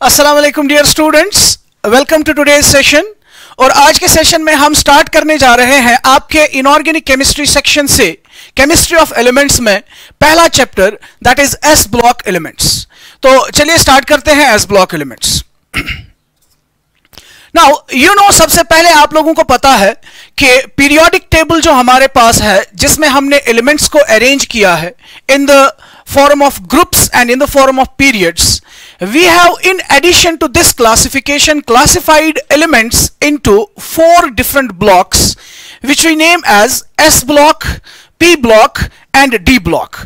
अस्सलाम वालेकुम dear students, welcome to today's session. और आज के सेशन में हम स्टार्ट करने जा रहे हैं आपके इनऑर्गेनिक केमिस्ट्री सेक्शन से केमिस्ट्री ऑफ एलिमेंट्स में पहला chapter that is S block elements. तो चलिए स्टार्ट करते हैं एस ब्लॉक एलिमेंट्स। नाउ सबसे पहले आप लोगों को पता है कि पीरियोडिक टेबल जो हमारे पास है जिसमें हमने एलिमेंट्स को अरेंज किया है in the form of groups and in the form of periods, we have in addition to this classification classified elements into 4 different blocks which we name as S block, P block and D block.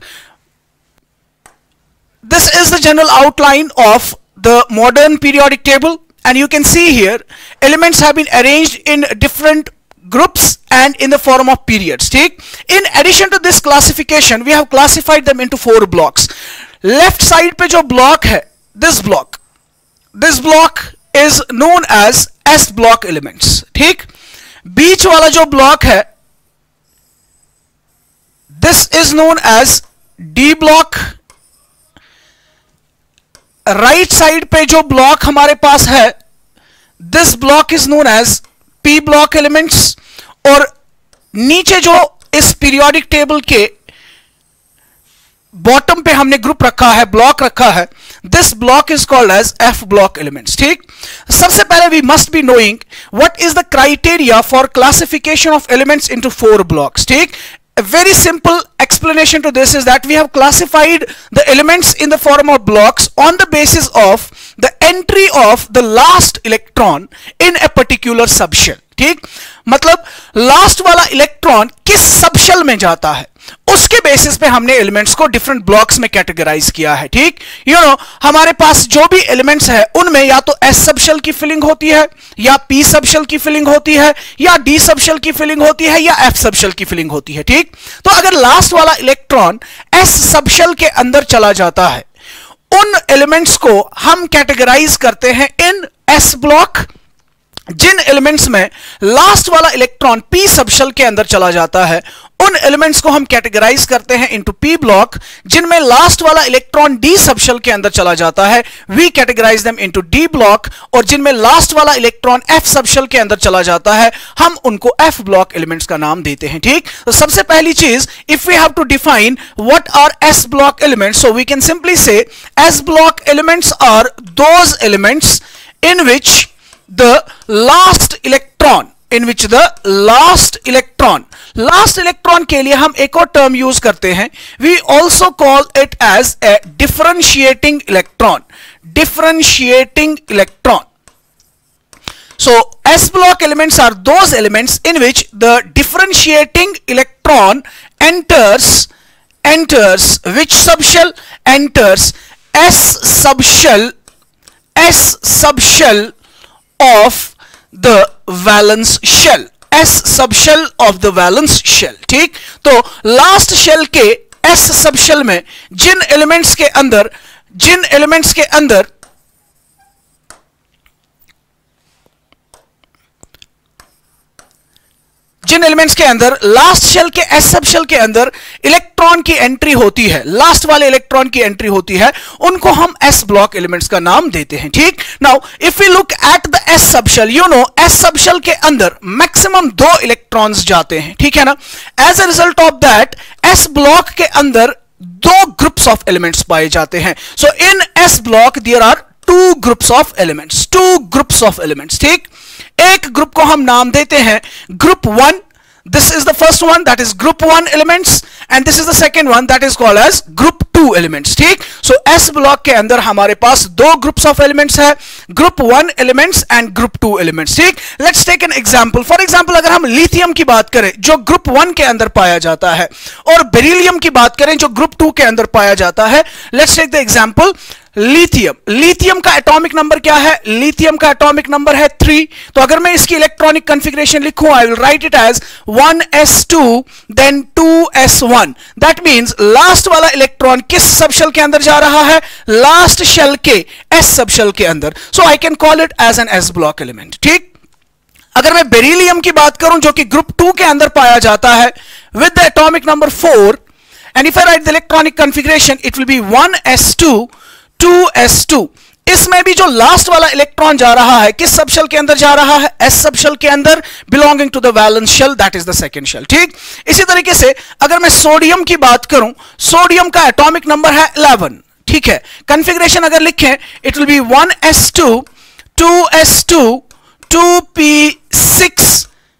This is the general outline of the modern periodic table, and you can see here elements have been arranged in different groups and in the form of periods. ठीक, in addition to this classification we have classified them into 4 blocks. Left side पे जो block है, this block is known as S block elements. ठीक, बीच वाला जो block है this is known as D block. right side पे जो block हमारे पास है this block is known as P block elements. और नीचे जो इस पीरियोडिक टेबल के बॉटम पे हमने ग्रुप रखा है, ब्लॉक रखा है, this block is called as F block elements. ठीक, सबसे पहले we must be knowing what is the criteria for classification of elements into 4 blocks. ठीक, a very simple explanation to this is that we have classified the elements in the form of blocks on the basis of the entry of the last electron in a particular subshell. ठीक, मतलब last वाला electron किस subshell में जाता है उसके basis पे हमने एलिमेंट्स को डिफरेंट ब्लॉक्स में कैटेगराइज किया है। ठीक, हमारे पास जो भी एलिमेंट्स है उनमें या तो एस सबशेल की फिलिंग होती है या पी सबशेल की फिलिंग होती है या डी सबशेल की फिलिंग होती है या एफ सबशेल की फिलिंग होती है। ठीक, तो अगर लास्ट वाला इलेक्ट्रॉन एस सबशेल के अंदर चला जाता है उन एलिमेंट्स को हम कैटेगराइज करते हैं इन एस ब्लॉक। जिन एलिमेंट्स में लास्ट वाला इलेक्ट्रॉन पी सबशेल के अंदर चला जाता है उन एलिमेंट्स को हम कैटेगराइज करते हैं इनटू पी ब्लॉक। जिनमें लास्ट वाला इलेक्ट्रॉन डी सबशेल के अंदर चला जाता है we categorize them into D block. और जिनमें लास्ट वाला इलेक्ट्रॉन एफ सबशेल के अंदर चला जाता है हम उनको एफ ब्लॉक एलिमेंट्स का नाम देते हैं। ठीक, तो सबसे पहली चीज, if we have to define what are S block elements, so we can simply say S block elements are those elements in which the last electron के लिए हम एक और टर्म यूज करते हैं, we also call it as a differentiating electron. So S block elements are those elements in which the differentiating electron enters which subshell? Enters S subshell of the valence shell. S subshell of the valence shell. ठीक, तो last shell के S subshell में जिन elements के अंदर last shell के S subshell के अंदर इलेक्ट्रॉन की एंट्री होती है, लास्ट वाले इलेक्ट्रॉन की एंट्री होती है, उनको हम एस ब्लॉक एलिमेंट्स का नाम देते हैं। ठीक, now if we look at the S subshell, S subshell के अंदर मैक्सिमम 2 इलेक्ट्रॉन्स जाते हैं। ठीक है ना, as a result of that S block के अंदर 2 ग्रुप्स ऑफ एलिमेंट्स पाए जाते हैं। So in S block there are 2 groups of elements. ठीक, एक ग्रुप को हम नाम देते हैं group 1, this is the first one, that is group 1 elements, and this is the second one that is called as group 2 elements. ठीक, so S block के अंदर हमारे पास 2 groups of elements है, group 1 elements and group 2 elements. ठीक, let's take an example. For example, अगर हम lithium की बात करें जो group 1 के अंदर पाया जाता है और बेरिलियम की बात करें जो group 2 के अंदर पाया जाता है, let's take the example lithium का एटॉमिक नंबर क्या है? लिथियम का एटॉमिक नंबर है 3। तो अगर मैं इसकी इलेक्ट्रॉनिक कॉन्फ़िगरेशन लिखूं, I will write it as 1s2 then 2s1। That means last वाला इलेक्ट्रॉन किस सबशेल के अंदर जा रहा है? लास्ट शेल के एस सबशेल के अंदर। So I can call it as an S block element. ठीक, अगर मैं बेरिलियम की बात करूं जो कि ग्रुप 2 के अंदर पाया जाता है with the atomic number 4, and if I write the electronic configuration, it will be 1s2 2s2. इसमें भी जो लास्ट वाला इलेक्ट्रॉन जा रहा है किस सब शेल के अंदर जा रहा है? एस सब शेल के अंदर, belonging to the valence shell, that is the second shell. ठीक, इसी तरीके से अगर मैं सोडियम की बात करूं, सोडियम का एटॉमिक नंबर है 11। ठीक है, कॉन्फ़िगरेशन अगर लिखें it will be 1s2 2s2 2p6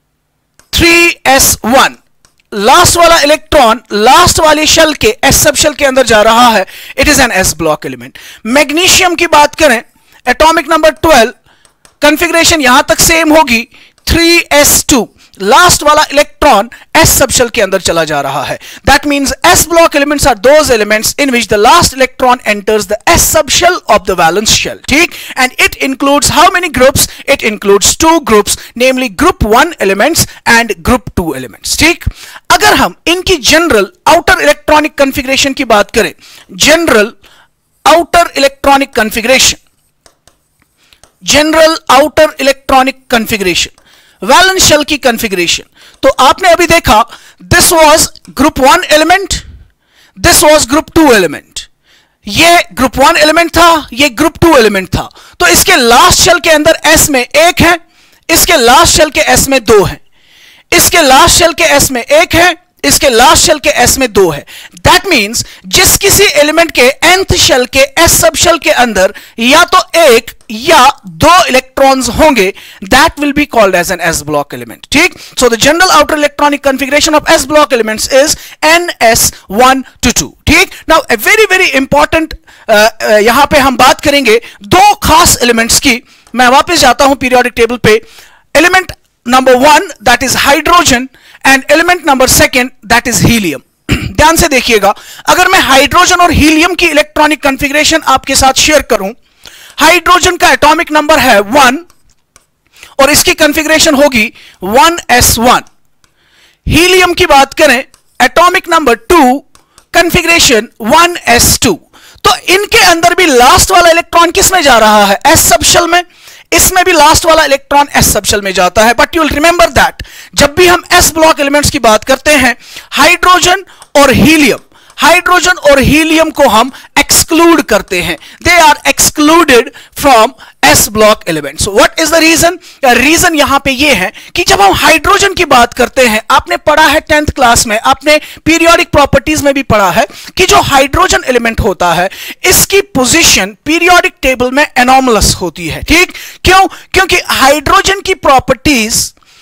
3s1। लास्ट वाला इलेक्ट्रॉन लास्ट वाली शेल के एस सब शेल के अंदर जा रहा है, it is an S block element. Magnesium की बात करें, एटॉमिक नंबर 12, कॉन्फ़िगरेशन यहां तक सेम होगी 3s2, लास्ट वाला इलेक्ट्रॉन एस सब शेल के अंदर चला जा रहा है। That means S block elements are those elements in which the last electron enters the S subshell of the valence shell. ठीक, and it includes how many groups? It includes 2 groups, namely group 1 elements and group 2 elements. ठीक, अगर हम इनकी general outer electronic configuration की बात करें, general outer electronic configuration, general outer electronic configuration, valence shell की configuration, तो आपने अभी देखा this was group 1 element, this was group 2 element, ये ग्रुप 1 एलिमेंट था, ये ग्रुप 2 एलिमेंट था। तो इसके लास्ट शेल के अंदर एस में 1 है, इसके लास्ट शेल के एस में 2 है, इसके लास्ट शेल के एस में 1 है, इसके लास्ट शेल के एस में 2 है। दैट मींस जिस किसी एलिमेंट के nth शेल के एस सब शेल के अंदर या तो 1 या 2 इलेक्ट्रॉन्स होंगे, that will be called as an S block element. ठीक, so the general outer electronic configuration of S block elements is ns1 to 2। ठीक, now a very very important, यहां पे हम बात करेंगे 2 खास एलिमेंट्स की। मैं वापस जाता हूं पीरियोडिक टेबल पे। Element number 1 that is hydrogen and element number 2 that is helium. ध्यान से देखिएगा, अगर मैं हाइड्रोजन और हीलियम की इलेक्ट्रॉनिक कॉन्फ़िगरेशन आपके साथ शेयर करूं, हाइड्रोजन का एटॉमिक नंबर है 1 और इसकी कॉन्फ़िगरेशन होगी 1s1। हीलियम की बात करें, एटॉमिक नंबर 2, कॉन्फ़िगरेशन 1s2। तो इनके अंदर भी लास्ट वाला इलेक्ट्रॉन किस में जा रहा है? एस सब शेल में। इसमें भी लास्ट वाला इलेक्ट्रॉन एस सब शेल में जाता है। But you will remember that जब भी हम एस ब्लॉक एलिमेंट्स की बात करते हैं, हाइड्रोजन और हीलियम, हाइड्रोजन और हीलियम को हम एक्सक्लूड करते हैं, they are excluded from S block elements. What is the reason? Reason यहां पे ये है कि जब हम हाइड्रोजन की बात करते हैं, आपने पढ़ा है 10th क्लास में, आपने पीरियोडिक प्रॉपर्टीज में भी पढ़ा है कि जो हाइड्रोजन एलिमेंट होता है इसकी पोजीशन पीरियोडिक टेबल में एनोमलस होती है। ठीक, क्यों? क्योंकि हाइड्रोजन की प्रॉपर्टीज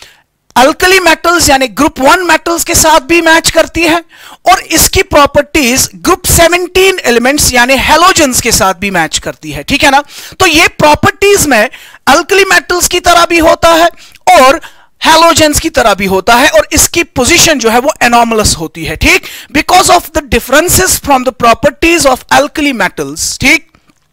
अल्कली मेटल्स यानी ग्रुप 1 मेटल्स के साथ भी मैच करती है और इसकी प्रॉपर्टीज ग्रुप 17 एलिमेंट्स यानी हैलोजेंस के साथ भी मैच करती है। ठीक है ना? तो ये प्रॉपर्टीज में अल्कली मेटल्स की तरह भी होता है और हैलोजेंस की तरह भी होता है और इसकी पोजीशन जो है वो एनोमलस होती है। ठीक, because of the differences from the properties of alkali metals. ठीक,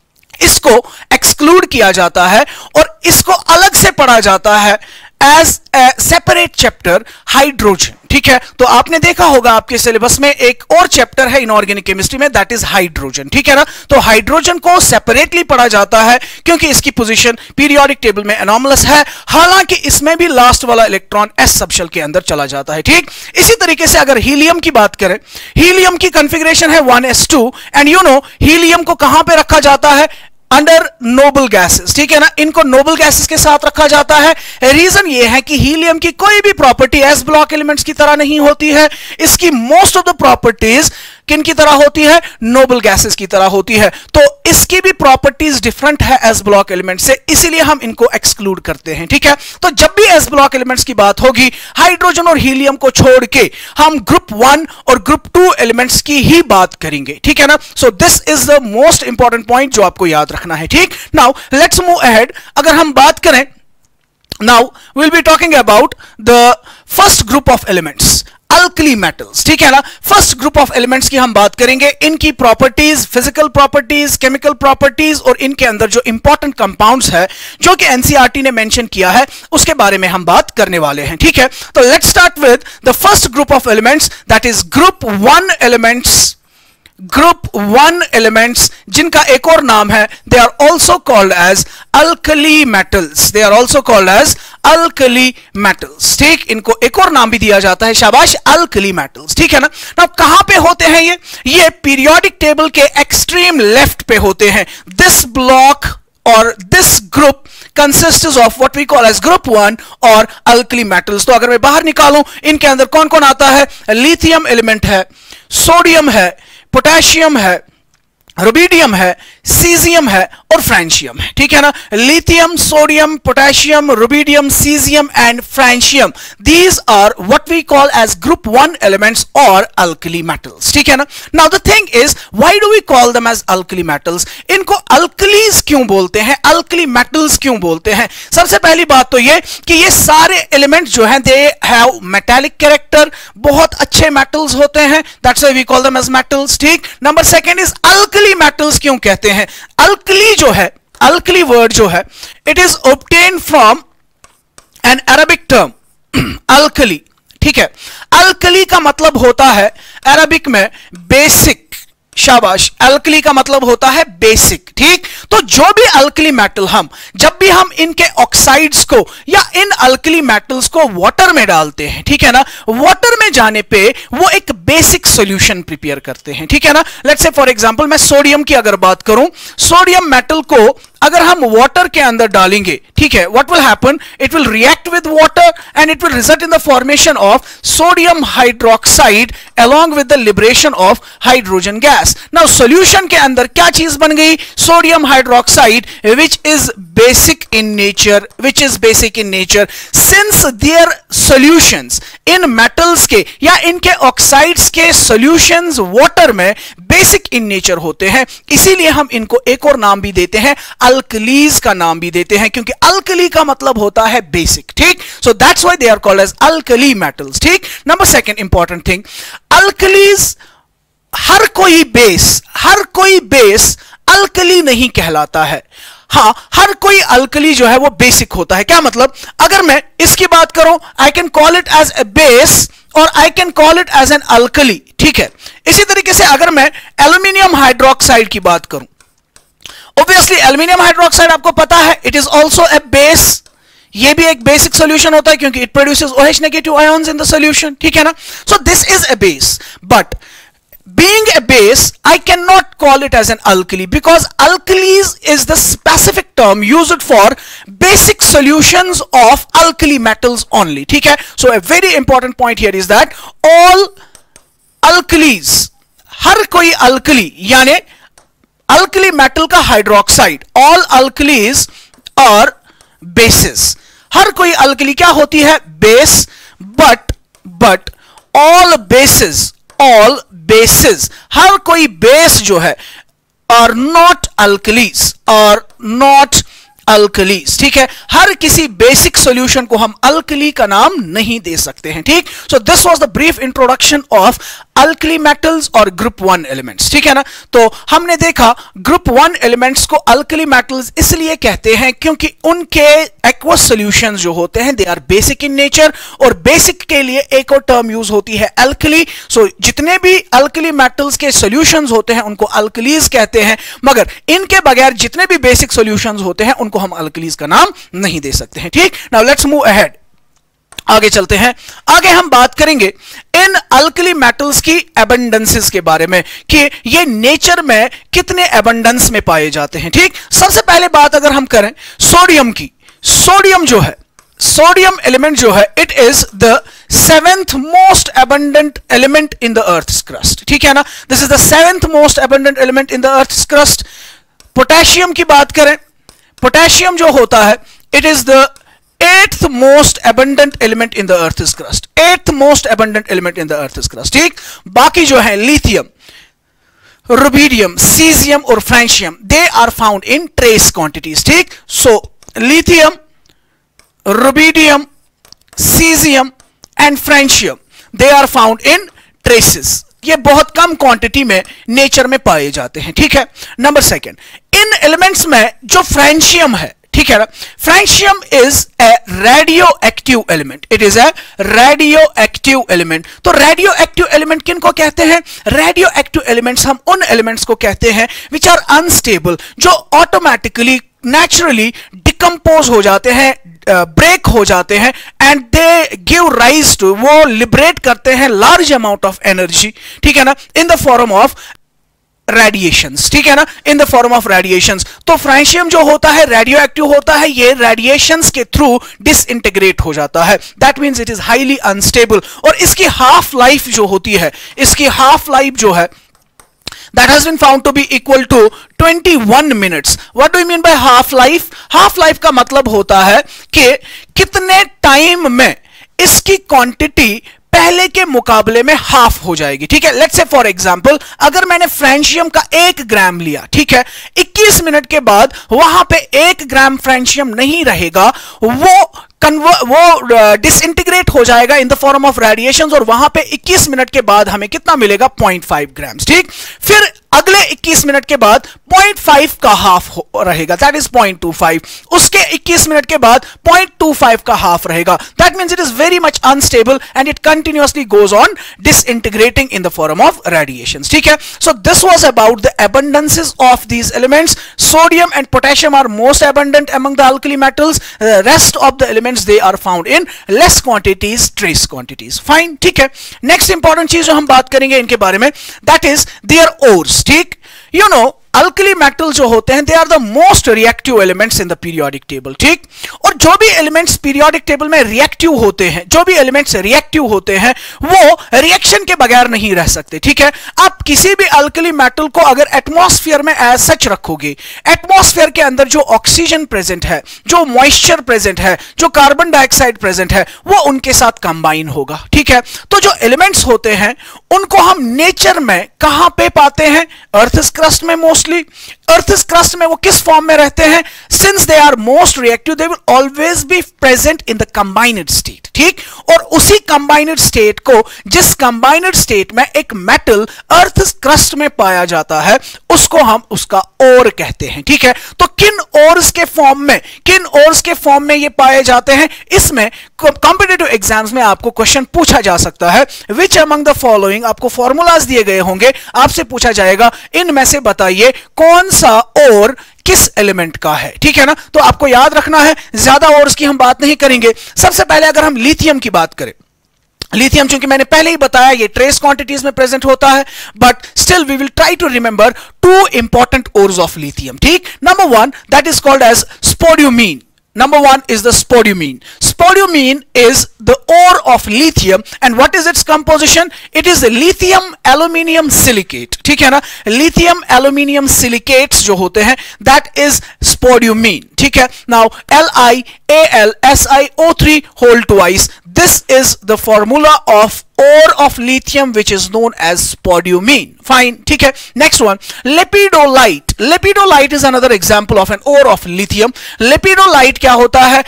इसको एक्सक्लूड किया जाता है और इसको अलग से पढ़ा जाता है as a separate chapter hydrogen. ठीक है, तो आपने देखा होगा आपके सिलेबस में एक और चैप्टर है इनऑर्गेनिक केमिस्ट्री में, दैट इज हाइड्रोजन। ठीक है ना? तो हाइड्रोजन को सेपरेटली पढ़ा जाता है क्योंकि इसकी पोजीशन पीरियोडिक टेबल में एनोमलस है, हालांकि इसमें भी लास्ट वाला इलेक्ट्रॉन एस सब शेल के अंदर चला जाता है। ठीक, इसी तरीके से अगर हीलियम की बात करें, हीलियम की कॉन्फ़िगरेशन है 1s2 and you no helium को कहां पे रखा जाता है? Under noble gases. ठीक है ना? इनको नोबल गैसेस के साथ रखा जाता है। रीजन ये है कि हीलियम की कोई भी प्रॉपर्टी एस ब्लॉक एलिमेंट्स की तरह नहीं होती है, इसकी मोस्ट ऑफ द प्रॉपर्टीज किन की तरह होती है? नोबल गैसेस की तरह होती है। तो इसकी भी प्रॉपर्टीज डिफरेंट है एस ब्लॉक एलिमेंट से, इसीलिए हम इनको एक्सक्लूड करते हैं। ठीक है, तो जब भी एस ब्लॉक एलिमेंट्स की बात होगी, हाइड्रोजन और हीलियम को छोड़ के हम ग्रुप 1 और ग्रुप 2 एलिमेंट्स की ही बात करेंगे। ठीक है ना? So this is the most important point जो आपको याद रखना है। ठीक, नाउ लेट्स मूव अहेड। अगर हम बात करें, now we will be talking about the first group of elements, alkali metals. ठीक है ना? फर्स्ट ग्रुप ऑफ एलिमेंट्स की हम बात करेंगे, इनकी properties, physical properties, chemical properties और इनके अंदर जो इंपॉर्टेंट कंपाउंड्स है जो कि एनसीईआरटी ने मेंशन किया है उसके बारे में हम बात करने वाले हैं। ठीक है, तो let's start with the first group of elements, that is group 1 elements. Group 1 elements जिनका एक और नाम है, they are also called as alkali metals, they are also called as alkali metals. ठीक, इनको एक और नाम भी दिया जाता है, शाबाश, अल्कली मेटल्स। ठीक है ना? नाउ कहां पे होते हैं ये पीरियोडिक टेबल के एक्सट्रीम लेफ्ट पे होते हैं। दिस ब्लॉक और this group consists of what we call as group 1 और अल्कली मेटल्स। तो अगर मैं बाहर निकालूं इनके अंदर कौन कौन आता है, लिथियम एलिमेंट है, सोडियम है, पोटेशियम है, रुबिडियम है, सीजियम है और फ्रांशियम है, ठीक है ना। Lithium, sodium, potassium, rubidium, caesium and francium, these are what we call as group 1 elements और अल्कली मेटल्स, ठीक है ना। Now the thing is why do we call them as alkali metals? इनको अल्कलीज क्यों बोलते हैं, अल्कली मेटल्स क्यों बोलते हैं? सबसे पहली बात तो ये कि ये सारे एलिमेंट जो हैं दे हैव मेटालिक कैरेक्टर, बहुत अच्छे मेटल्स होते हैं, that's why we call them as metals, ठीक। Number second is alkali metals क्यों कहते हैं? अल्कली जो है, अल्कली वर्ड जो है, it is obtain from an Arabic term alkali, ठीक है। अल्कली का मतलब होता है अरबिक में बेसिक, शाबाश, अल्कली का मतलब होता है बेसिक, ठीक। तो जो भी अल्कली मेटल जब भी हम इनके ऑक्साइड्स को या इन अल्कली मेटल्स को वाटर में डालते हैं, ठीक है ना, वाटर में जाने पे वो एक बेसिक सॉल्यूशन प्रिपेयर करते हैं, ठीक है ना। लेट्स से फॉर एग्जांपल मैं सोडियम की अगर बात करूं, सोडियम मेटल को अगर हम वाटर के अंदर डालेंगे, ठीक है, what will happen, it will react with water and it will result in the formation of sodium hydroxide along with the liberation of hydrogen gas. Now solution के अंदर क्या चीज बन गई, sodium hydroxide, which is basic in nature, since their solutions in metals के या इनके oxides के solutions water में बेसिक इन नेचर होते हैं, इसीलिए हम इनको एक और नाम भी देते हैं, अल्कलीज का नाम भी देते हैं, क्योंकि अल्कली का मतलब होता है बेसिक, ठीक। So that's why they are called as alkali metals, ठीक। Number second important thing, alkalis हर कोई बेस अल्कली नहीं कहलाता है। हां, हर कोई अल्कली जो है वो बेसिक होता है। क्या मतलब, अगर मैं इसकी बात करूं, I can call it as a base और I can call it as an alkali, ठीक है। इसी तरीके से अगर मैं एल्यूमिनियम हाइड्रोक्साइड की बात करूं, ऑब्वियसली एल्यूमिनियम हाइड्रोक्साइड आपको पता है it is also a base, ये भी एक बेसिक सॉल्यूशन होता है क्योंकि it produces OH negative ions in the solution, ठीक है ना। So this is a base, but being a base, I cannot call it as an alkali because alkalis is the specific term used for basic solutions of alkali metals only, ठीक है। So a very important point here is that all alkalis, हर कोई alkali यानी alkali metal का hydroxide, all alkalis are bases, हर कोई alkali क्या होती है, बेस, but all bases, हर कोई बेस जो है are not alkalis, ठीक है। हर किसी बेसिक सॉल्यूशन को हम अल्कली का नाम नहीं दे सकते हैं, ठीक। So this was the brief introduction of alkali metals और ग्रुप 1 एलिमेंट्स, ठीक है ना। तो हमने देखा ग्रुप 1 एलिमेंट्स को अल्कली मेटल्स इसलिए कहते हैं क्योंकि उनके एक्वस सॉल्यूशंस जो होते हैं they are basic in nature, और बेसिक के लिए एक और टर्म यूज होती है अल्कली। सो जितने भी अल्कली मेटल्स के सॉल्यूशंस होते हैं उनको अल्कलीज कहते हैं, मगर इनके बगैर जितने भी बेसिक सॉल्यूशंस होते हैं उनको हम अल्कलीज का नाम नहीं दे सकते हैं, ठीक। नाउ लेट्स मूव अहेड, आगे चलते हैं। आगे हम बात करेंगे इन अल्कली मेटल्स की एबंडेंसेस के बारे में कि ये नेचर में कितने एबंडेंस में पाए जाते हैं, ठीक। सबसे पहले बात अगर हम करें सोडियम की, सोडियम जो है, सोडियम एलिमेंट जो है, it is the 7th most abundant element in the earth's crust, ठीक है ना। This is the 7th most abundant element in the earth's crust. Potassium की बात करें, पोटेशियम जो होता है, it is the 8th most abundant element in the earth's crust, 8th most abundant element in the earth's crust, ठीक। बाकी जो है लिथियम, रुबिडियम, सीजियम और francium, they are found in trace quantities, ठीक। So lithium, rubidium, caesium and francium, they are found in traces, ये बहुत कम quantity में nature में पाए जाते हैं, ठीक है। नंबर सेकंड, इन एलिमेंट्स में जो फ्रांशियम है, ठीक है ना, francium is a radioactive element, it is a radioactive element. तो रेडियो एक्टिव एलिमेंट किनको कहते हैं, रेडियो एक्टिव एलिमेंट्स हम उन एलिमेंट्स को कहते हैं विच आर अनस्टेबल, जो ऑटोमेटिकली नेचुरली डिकम्पोज हो जाते हैं, ब्रेक हो जाते हैं, and they give rise to, वो लिबरेट करते हैं लार्ज अमाउंट ऑफ एनर्जी, ठीक है ना, in the form of radiations, ठीक है ना, in the form of radiations. तो फ्रांशियम जो होता है रेडियो एक्टिव होता है, ये रेडिएशंस के थ्रू डिसइंटीग्रेट हो जाता है, that means it is highly unstable. और इसकी हाफ लाइफ जो होती है, इसकी हाफ लाइफ जो है that has been found to be equal to 21 minutes. What do you mean by half life? Half life का मतलब होता है कि कितने टाइम में इसकी क्वांटिटी पहले के मुकाबले में हाफ हो जाएगी, ठीक है। लेट्स से फॉर एग्जांपल अगर मैंने फ्रेंशियम का 1 ग्राम लिया, ठीक है, 21 मिनट के बाद वहां पे 1 ग्राम फ्रेंशियम नहीं रहेगा, वो डिसइंटीग्रेट हो जाएगा in the form of radiations, और वहां पे 21 मिनट के बाद हमें कितना मिलेगा 0.5 ग्राम, ठीक। फिर अगले 21 मिनट के बाद 0.5 का हाफ रहेगा, दैट इज 0.25। उसके 21 मिनट के बाद 0.25 का हाफ रहेगा, that means it is very much unstable and it continuously goes on disintegrating in the form of radiations, ठीक है। So this was about the abundances of these elements. Sodium and potassium are most abundant among the alkali metals. Rest of the elements they are found in less quantities, trace quantities. Fine, ठीक है। Next important चीज जो हम बात करेंगे इनके बारे में, दैट इज देयर ओर्स, ठीक। यू नो अल्कली मेटल जो होते हैं they are the most reactive elements in the periodic table, ठीक। और जो भी एलिमेंट्स पीरियोडिक टेबल में रिएक्टिव होते हैं, जो भी एलिमेंट्स रिएक्टिव होते हैं वो रिएक्शन के बगैर नहीं रह सकते, ठीक है। आप किसी भी अल्कली मेटल को अगर एटमॉस्फेयर में एज सच रखोगे, एटमॉस्फेयर के अंदर जो ऑक्सीजन प्रेजेंट है, जो मॉइस्चर प्रेजेंट है, जो कार्बन डाइऑक्साइड प्रेजेंट है, वो उनके साथ कंबाइन होगा, ठीक है। तो जो एलिमेंट्स होते हैं उनको हम नेचर में कहां पे पाते हैं, अर्थ क्रस्ट में मोस्टली। अर्थ क्रस्ट में वो किस फॉर्म में रहते हैं, since they are most reactive they will always be present in the combined state, ठीक। और उसी कंबाइंड स्टेट को, जिस कंबाइंड स्टेट में एक मेटल अर्थ क्रस्ट में पाया जाता है, उसको हम उसका ओर कहते हैं, ठीक है। तो किन ओर्स के फॉर्म में ये पाए जाते हैं, इसमें कॉम्पिटिटिव एग्जाम्स में आपको क्वेश्चन पूछा जा सकता है। विच अमंग द फॉलोइंग, आपको फॉर्मूलाज दिए गए होंगे, आपसे पूछा जाएगा इनमें से बताइए कौन सा और किस एलिमेंट का है, ठीक है ना। तो आपको याद रखना है, ज्यादा ओर्स की हम बात नहीं करेंगे। सबसे पहले अगर हम लिथियम की बात करें, लिथियम चूंकि मैंने पहले ही बताया ये ट्रेस क्वांटिटीज में प्रेजेंट होता है, but still we will try to remember 2 important ores of lithium, ठीक। Number 1 that is called as spodumene. Number 1 is the spodumene. Spodumene is the ore of lithium, and what is its composition? It is lithium aluminium silicate, ठीक है ना। lithium aluminium silicates जो होते हैं that is spodumene, ठीक है। Now LiAlSiO3 whole twice, this is the formula of ore of lithium which is known as spodumene. Fine, ठीक है। Next one, lepidolite. Lepidolite is another example of an ore of lithium. Lepidolite क्या होता है,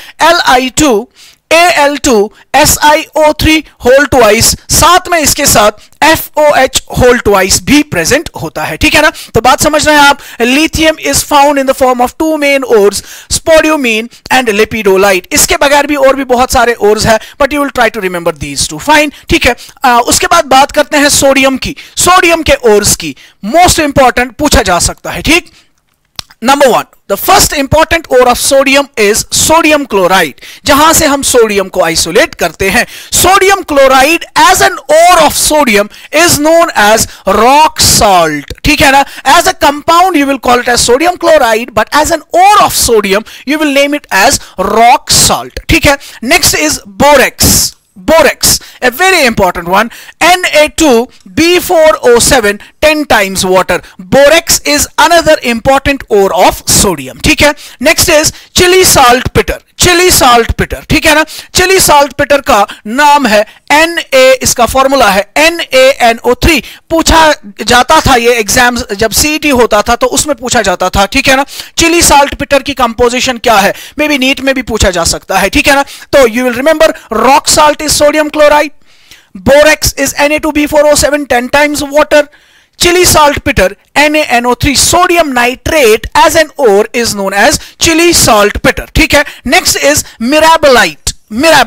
Al2SiO3 whole twice, साथ में इसके साथ FOH whole twice भी प्रेजेंट होता है, ठीक है ना। तो बात समझ रहे हैं आप, lithium is found in the form of 2 main ores, spodumene and lepidolite. इसके बगैर भी और भी बहुत सारे ओर्स है, but you will try to remember these 2, fine, ठीक है। उसके बाद बात करते हैं सोडियम की, सोडियम के ओर्स की, मोस्ट इंपॉर्टेंट पूछा जा सकता है, ठीक। Number 1, the first important ore of sodium is sodium chloride, जहां से हम सोडियम को आइसोलेट करते हैं। Sodium chloride as an ore of sodium is known as rock salt, ठीक है ना। As a compound you will call it as sodium chloride, but as an ore of sodium you will name it as rock salt, ठीक है। Next is borax. Borax, a very important one, Na2B4O7 10 times water. Borax is another important ore of sodium, ठीक है। Next is chili saltpeter. Chile saltpetre, ठीक है ना। Chilli salt पिटर का नाम है Na, इसका फॉर्मूला है NaNO3। पूछा जाता था ये एग्जाम जब CET होता था तो उसमें पूछा जाता था, ठीक है ना। चिली साल्ट पिटर की कंपोजिशन क्या है, मे बी नीट में भी पूछा जा सकता है, ठीक है ना। तो you will remember rock salt is sodium chloride, borax is Na2B4O7 10 times water, chili saltpeter NaNO3, sodium nitrate as an ore is known as chili saltpeter, ठीक है। Next is mirabilite. Mirabilite,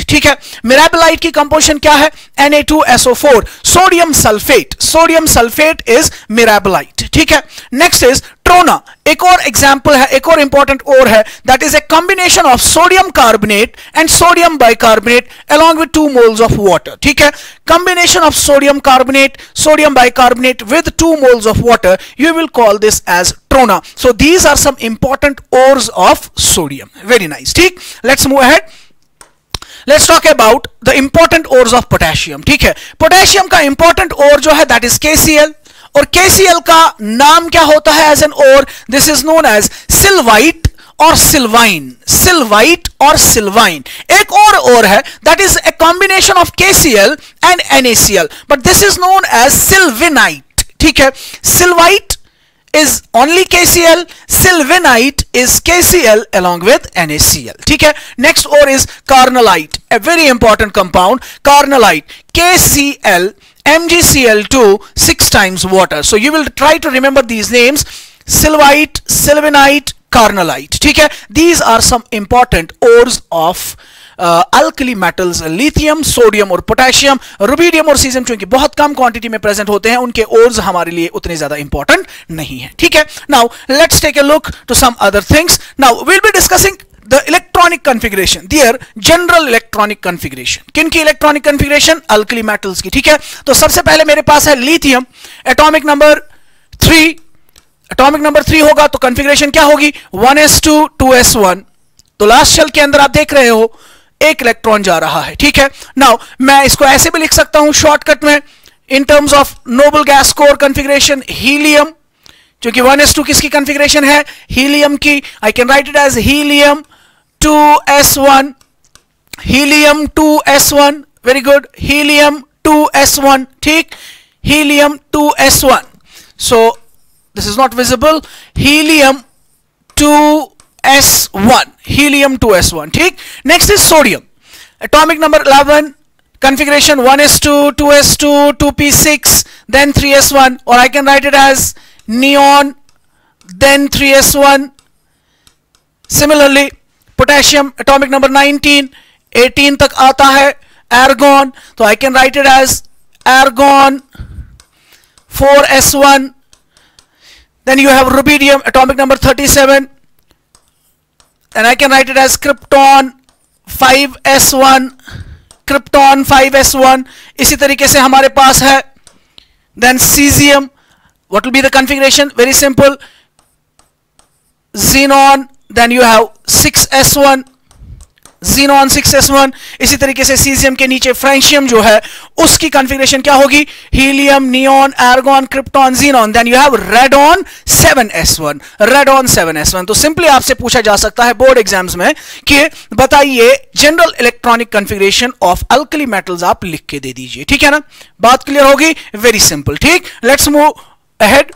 ठीक है, मिराबेलाइट की कंपोजिशन क्या है? Na2SO4, sodium sulphate, sodium sulphate is mirabilite, ठीक है। Next is trona, एक और एग्जांपल है, एक और इंपॉर्टेंट और है, that is a combination of sodium carbonate and sodium bicarbonate along with 2 moles of water, ठीक है, combination of sodium carbonate, sodium bicarbonate with 2 moles of water, you will call this as trona. So these are some important ores of sodium. Very nice, ठीक। Let's move ahead. Let's talk about the important ores of potassium, ठीक है। Potassium का important ore जो है that is KCl, और KCl का नाम क्या होता है as an ore? This is known as sylvite और सिल्वाइन, सिल्वाइट और सिल्वाइन। एक और है that is a combination of KCl and NaCl, but this is known as sylvinite, ठीक है। सिल्वाइट is only KCl, sylvinite is KCl along with NaCl, ठीक है। Next ore is carnallite, a very important compound, carnallite, KCl MgCl2 6 times water. So you will try to remember these names: sylvite, sylvinite, carnallite, ठीक है। These are some important ores of alkali metals, lithium, sodium और potassium. Rubidium और caesium चूंकि बहुत कम quantity में present होते हैं, उनके ओर्स हमारे लिए उतने ज्यादा इंपॉर्टेंट नहीं है, ठीक है। Now let's take a look to some other things. Now we'll be discussing the electronic configuration, their general electronic configuration. किन की इलेक्ट्रॉनिक कॉन्फ़िगरेशन? अल्कली मेटल्स की, ठीक है। तो सबसे पहले मेरे पास है lithium, atomic number 3, atomic number 3 होगा तो कॉन्फ़िगरेशन क्या होगी? 1s2 2s1। तो लास्ट शेल के अंदर आप देख रहे हो एक इलेक्ट्रॉन जा रहा है, ठीक है। नाउ मैं इसको ऐसे भी लिख सकता हूं शॉर्टकट में, in terms of noble gas core configuration, helium, क्योंकि 1s2 किसकी कॉन्फ़िगरेशन है? हीलियम की। I can write it as helium 2s1, helium 2s1, very good, helium 2s1, ठीक, helium 2s1। So this is not visible, helium 2s1, helium 2s1, ठीक। next is sodium, atomic number 11, configuration 1s2 2s2 2p6 then 3s1, or I can write it as neon then 3s1. similarly potassium, atomic number 19, 18 तक आता है, argon, तो I can write it as argon 4s1. Then you have rubidium, atomic number 37, and I can write it as krypton 5s1, krypton 5s1. इसी तरीके से हमारे पास है then cesium. What will be the configuration? Very simple, xenon, then you have 6s1, xenon 6s1. इसी तरीके से caesium के नीचे फ्रेंशियम जो है उसकी कॉन्फ़िगरेशन क्या होगी? Helium, neon, argon, krypton, xenon, then you have radon 7s1, radon 7s1। तो सिंपली आपसे पूछा जा सकता है बोर्ड एग्जाम्स में कि बताइए general electronic configuration of alkali metals, आप लिख के दे दीजिए, ठीक है ना। बात क्लियर होगी? वेरी सिंपल, ठीक। Let's move ahead.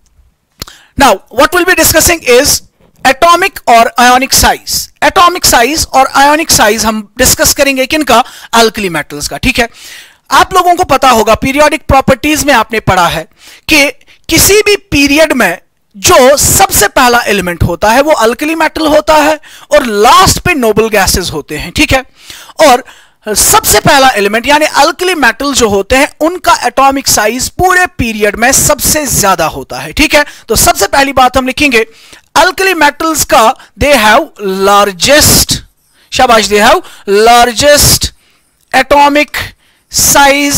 Now what will be discussing is atomic और आयोनिक साइज। एटॉमिक साइज और आयोनिक साइज हम डिस्कस करेंगे किनका? अल्कली मेटल्स का, ठीक है। आप लोगों को पता होगा पीरियोडिक प्रॉपर्टीज में आपने पढ़ा है कि किसी भी पीरियड में जो सबसे पहला एलिमेंट होता है वो अल्कली मेटल होता है और लास्ट पे नोबल गैसेस होते हैं, ठीक है। और सबसे पहला एलिमेंट यानी अल्कली मेटल जो होते हैं उनका एटॉमिक साइज पूरे पीरियड में सबसे ज्यादा होता है, ठीक है। तो सबसे पहली बात हम लिखेंगे अल्कली मेटल्स का, दे हैव लार्जेस्ट, शाबाश, they have largest atomic size,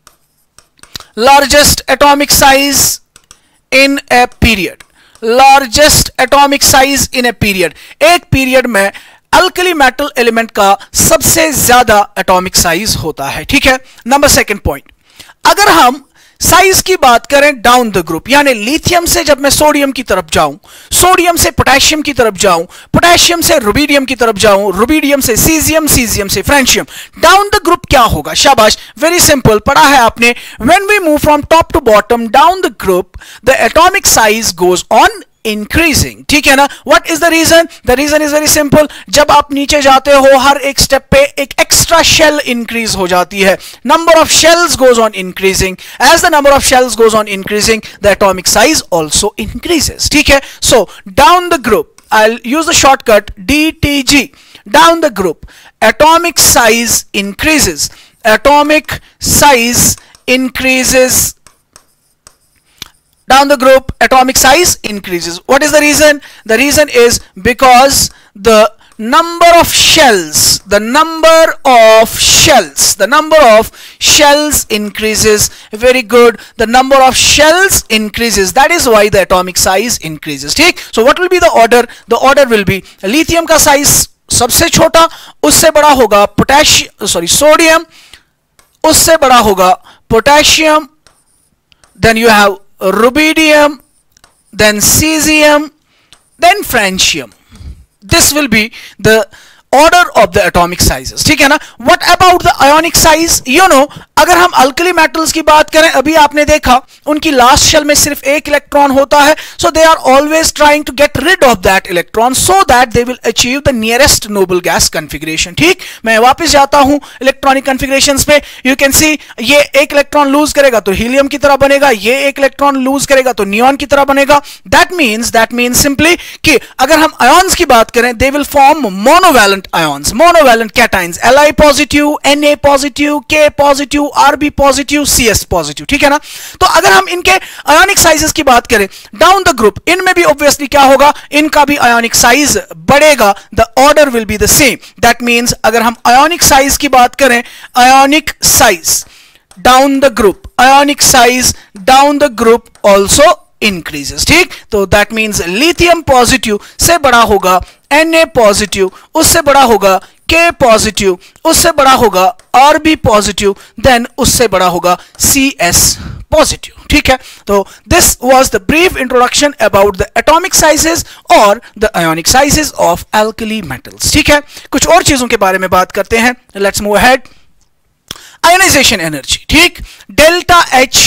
largest atomic size in a period, largest atomic size in a period. एक पीरियड में अल्कली मेटल एलिमेंट का सबसे ज्यादा एटॉमिक साइज होता है, ठीक है। नंबर सेकंड पॉइंट, अगर हम साइज की बात करें डाउन द ग्रुप, यानी लिथियम से जब मैं सोडियम की तरफ जाऊं, सोडियम से पोटेशियम की तरफ जाऊं, पोटेशियम से रुबिडियम की तरफ जाऊं, रुबिडियम से सीजियम, सीजियम से फ्रेंशियम, डाउन द ग्रुप क्या होगा? शाबाश, वेरी सिंपल, पढ़ा है आपने, when we move from top to bottom down the group the atomic size goes on increasing, ठीक है ना। What is the reason? The reason is very simple, जब आप नीचे जाते हो हर एक स्टेप पे एक एक्स्ट्रा शेल इंक्रीज हो जाती है, number of shells goes on increasing, as the number of shells goes on increasing the atomic size also increases, ठीक है। So down the group I'll use the shortcut DTG. down the group atomic size increases, atomic size increases, down the group atomic size increases. What is the reason? The reason is because the number of shells, the number of shells increases. Very good, the number of shells increases, that is why the atomic size increases. ठीक, so what will be the order? The order will be lithium का size सबसे छोटा, उससे बड़ा होगा sodium, उससे बड़ा होगा potassium, then you have rubidium, then cesium, then francium. This will be the order of the atomic sizes. ठीक है ना? What about the ionic size? You know, अगर हम अल्कली मेटल्स की बात करें, अभी आपने देखा उनकी लास्ट शेल में सिर्फ एक इलेक्ट्रॉन होता है, so they are always trying to get rid of that electron so that they will achieve the nearest noble gas configuration. ठीक, मैं वापस जाता हूं इलेक्ट्रॉनिक कॉन्फ़िगरेशंस पे. You can see ये एक इलेक्ट्रॉन लूज करेगा तो हीलियम की तरह बनेगा, ये एक इलेक्ट्रॉन लूज करेगा तो नियॉन की तरह बनेगा. That means simply कि अगर हम आयॉन्स की बात करें, they will form monovalent ions, monovalent cations, Li positive, Na positive, K positive, Rb positive, Cs positive. ठीक है ना? तो अगर हम इनके आयोनिक साइजेस की बात करें डाउन द ग्रुप, इनमें भी ऑब्वियसली क्या होगा, इनका भी आयोनिक साइज बढ़ेगा. The order will be the same. That means अगर हम आयोनिक साइज की बात करें, ionic size down the group, ionic size down the group also increases. ठीक, तो दैट मींस लिथियम पॉजिटिव से बड़ा होगा Na पॉजिटिव, उससे बड़ा होगा K पॉजिटिव, उससे बड़ा होगा Rb पॉजिटिव, देन उससे बड़ा होगा Cs पॉजिटिव. ठीक है, तो this was the brief introduction about the atomic sizes और the ionic sizes of alkali metals. ठीक है, कुछ और चीजों के बारे में बात करते हैं. Let's move ahead. Ionisation energy. ठीक, डेल्टा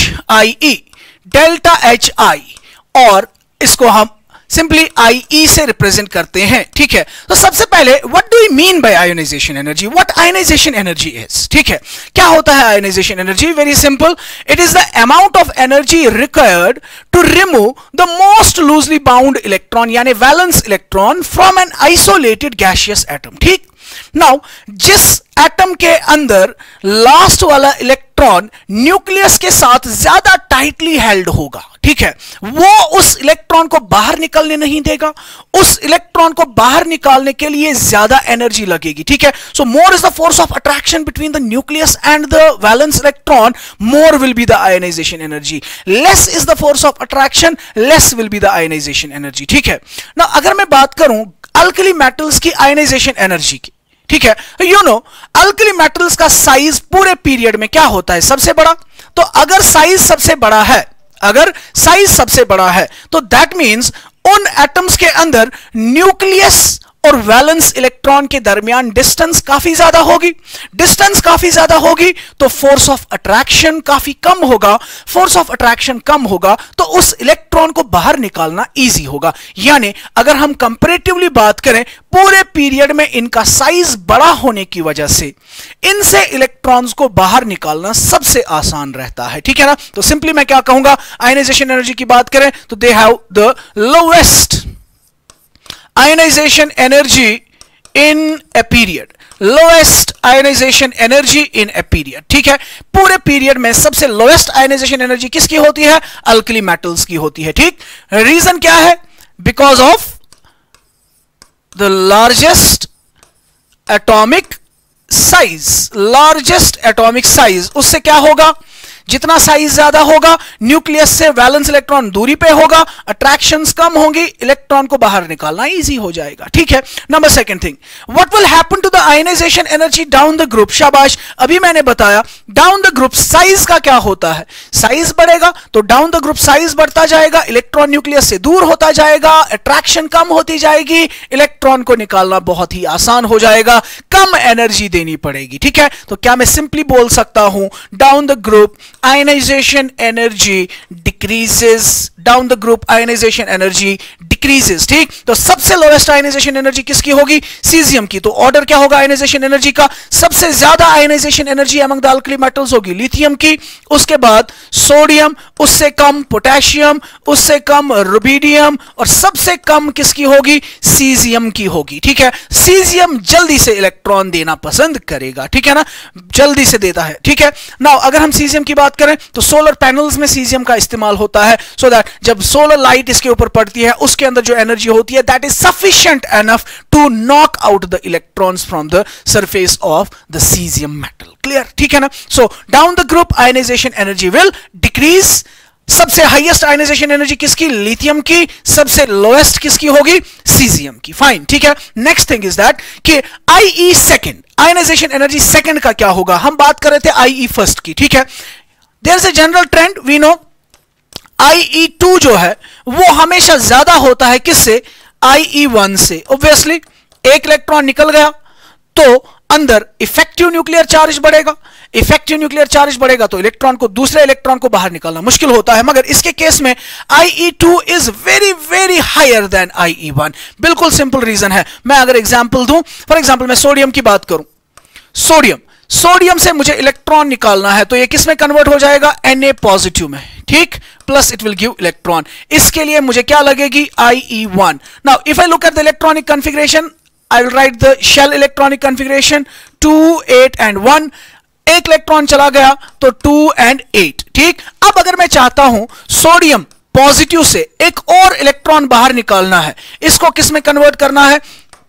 HIE, डेल्टा HI, और इसको हम सिंपली IE से रिप्रेजेंट करते हैं. ठीक है, तो सबसे पहले what do you mean by ionisation energy? What ionisation energy is? ठीक है, क्या होता है ionisation energy? Very simple, it is the amount of energy required to remove the most loosely bound electron यानी valence electron from an isolated gaseous atom. ठीक, now जिस atom के अंदर लास्ट वाला इलेक्ट्रॉन न्यूक्लियस के साथ ज्यादा टाइटली हेल्ड होगा, ठीक है, वो उस इलेक्ट्रॉन को बाहर निकलने नहीं देगा. उस इलेक्ट्रॉन को बाहर निकालने के लिए ज्यादा एनर्जी लगेगी. ठीक है, so more is the force of attraction between the nucleus and the valence electron, more will be the ionization energy. Less is the force of attraction, less will be the ionization energy. ठीक है ना, अगर मैं बात करूं alkali metals की ionization energy की, ठीक है, यू नो अल्कली मेटल्स का साइज पूरे पीरियड में क्या होता है? सबसे बड़ा. तो अगर साइज सबसे बड़ा है, अगर साइज सबसे बड़ा है तो दैट मींस उन एटम्स के अंदर न्यूक्लियस और वैलेंस इलेक्ट्रॉन के दरमियान डिस्टेंस काफी ज्यादा होगी. डिस्टेंस काफी ज्यादा होगी तो फोर्स ऑफ अट्रैक्शन काफी कम होगा. फोर्स ऑफ अट्रैक्शन कम होगा तो उस इलेक्ट्रॉन को बाहर निकालना इजी होगा. यानी अगर हम कंपैरेटिवली बात करें पूरे पीरियड में इनका साइज बड़ा होने की वजह से इनसे इलेक्ट्रॉन्स को बाहर निकालना सबसे आसान रहता है. ठीक है ना, तो सिंपली मैं क्या कहूंगा, आयोनाइजेशन एनर्जी की बात करें तो they have the lowest ionization energy in a period, lowest ionization energy in a period. ठीक है, पूरे पीरियड में सबसे लोएस्ट आयोनाइजेशन एनर्जी किसकी होती है? अल्कली मेटल्स की होती है. ठीक, रीजन क्या है? Because of the largest atomic size. Largest atomic size, उससे क्या होगा, जितना साइज ज्यादा होगा न्यूक्लियस से वैलेंस इलेक्ट्रॉन दूरी पे होगा, अट्रैक्शंस कम होंगी, इलेक्ट्रॉन को बाहर निकालना इजी हो जाएगा. ठीक है, number second thing, what will happen to the ionization energy down the group? शाबाश, अभी मैंने बताया डाउन द ग्रुप साइज का क्या होता है. साइज बढ़ेगा तो डाउन द ग्रुप साइज बढ़ता जाएगा, इलेक्ट्रॉन न्यूक्लियस से दूर होता जाएगा, अट्रैक्शन कम होती जाएगी, इलेक्ट्रॉन को निकालना बहुत ही आसान हो जाएगा, कम एनर्जी देनी पड़ेगी. ठीक है, तो क्या मैं सिंपली बोल सकता हूं down the group ionization energy decreases down the group ionization energy decreases. ठीक, तो सबसे लोएस्ट आयनाइजेशन एनर्जी किसकी होगी? सीजियम की। तो ऑर्डर क्या होगा आयनाइजेशन एनर्जी का? सबसे ज्यादा ionization energy among the alkali metals होगी लिथियम की, उसके बाद सोडियम, उससे कम पोटेशियम, उससे कम रुबिडियम, और सबसे कम किसकी होगी? सीजियम की होगी। ठीक है, सीजियम जल्दी से इलेक्ट्रॉन देना पसंद करेगा, ठीक है ना, जल्दी से देता है। ठीक है, नाउ अगर हम सीजियम की बात करें तो सोलर पैनल्स में सीजियम का इस्तेमाल होता है, सो दैट जब सोलर लाइट इसके ऊपर पड़ती है उसके अंदर जो एनर्जी होती है that is sufficient enough to knock out the electrons from the surface of the cesium metal. Clear? ठीक है ना। So down the group ionization energy will decrease. सबसे हाईएस्ट आयनाइजेशन एनर्जी किसकी? लिथियम की। सबसे लोएस्ट किसकी होगी? सीजियम की। फाइन, ठीक है। नेक्स्ट थिंग इज दैट कि IE second, ionization energy second का क्या होगा? हम बात कर रहे थे IE फर्स्ट की। ठीक है, there is a general trend, we know IE2 जो है वो हमेशा ज्यादा होता है किससे? IE1 से। ऑब्वियसली एक इलेक्ट्रॉन निकल गया तो अंदर इफेक्टिव न्यूक्लियर चार्ज बढ़ेगा, इफेक्टिव न्यूक्लियर चार्ज बढ़ेगा तो इलेक्ट्रॉन को, दूसरे इलेक्ट्रॉन को बाहर निकालना मुश्किल होता है। मगर इसके केस में IE2 is very very higher than IE1। बिल्कुल सिंपल रीजन है। मैं अगर एग्जांपल दूं, फॉर एग्जांपल मैं सोडियम की बात करूं, सोडियम से मुझे इलेक्ट्रॉन निकालना है तो ये किस में कन्वर्ट हो जाएगा? Na पॉजिटिव में। ठीक, plus it will give electron. इसके लिए मुझे क्या लगेगी? IE1। Now if I look at the electronic configuration, I will write the shell electronic configuration 2 8 and 1। एक इलेक्ट्रॉन चला गया तो 2 and 8। ठीक, अब अगर मैं चाहता हूं सोडियम पॉजिटिव से एक और इलेक्ट्रॉन बाहर निकालना है, इसको किस में कन्वर्ट करना है?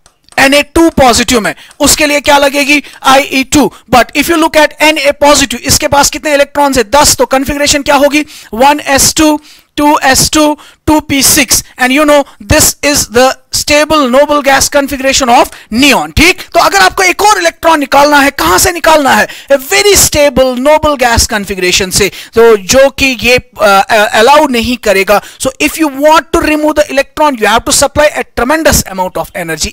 Na2 पॉजिटिव में। उसके लिए क्या लगेगी? IE2। But if you look at Na positive, इसके पास कितने इलेक्ट्रॉन्स है? 10। तो कॉन्फ़िगरेशन क्या होगी? 1s2 2s2 2p6 and you know this is the stable noble gas configuration of neon. ठीक, तो अगर आपको एक और इलेक्ट्रॉन निकालना है, कहां से निकालना है? A very stable noble gas configuration से, तो जो कि ये अलाउ नहीं करेगा। So if you want to remove the electron you have to supply a tremendous amount of energy.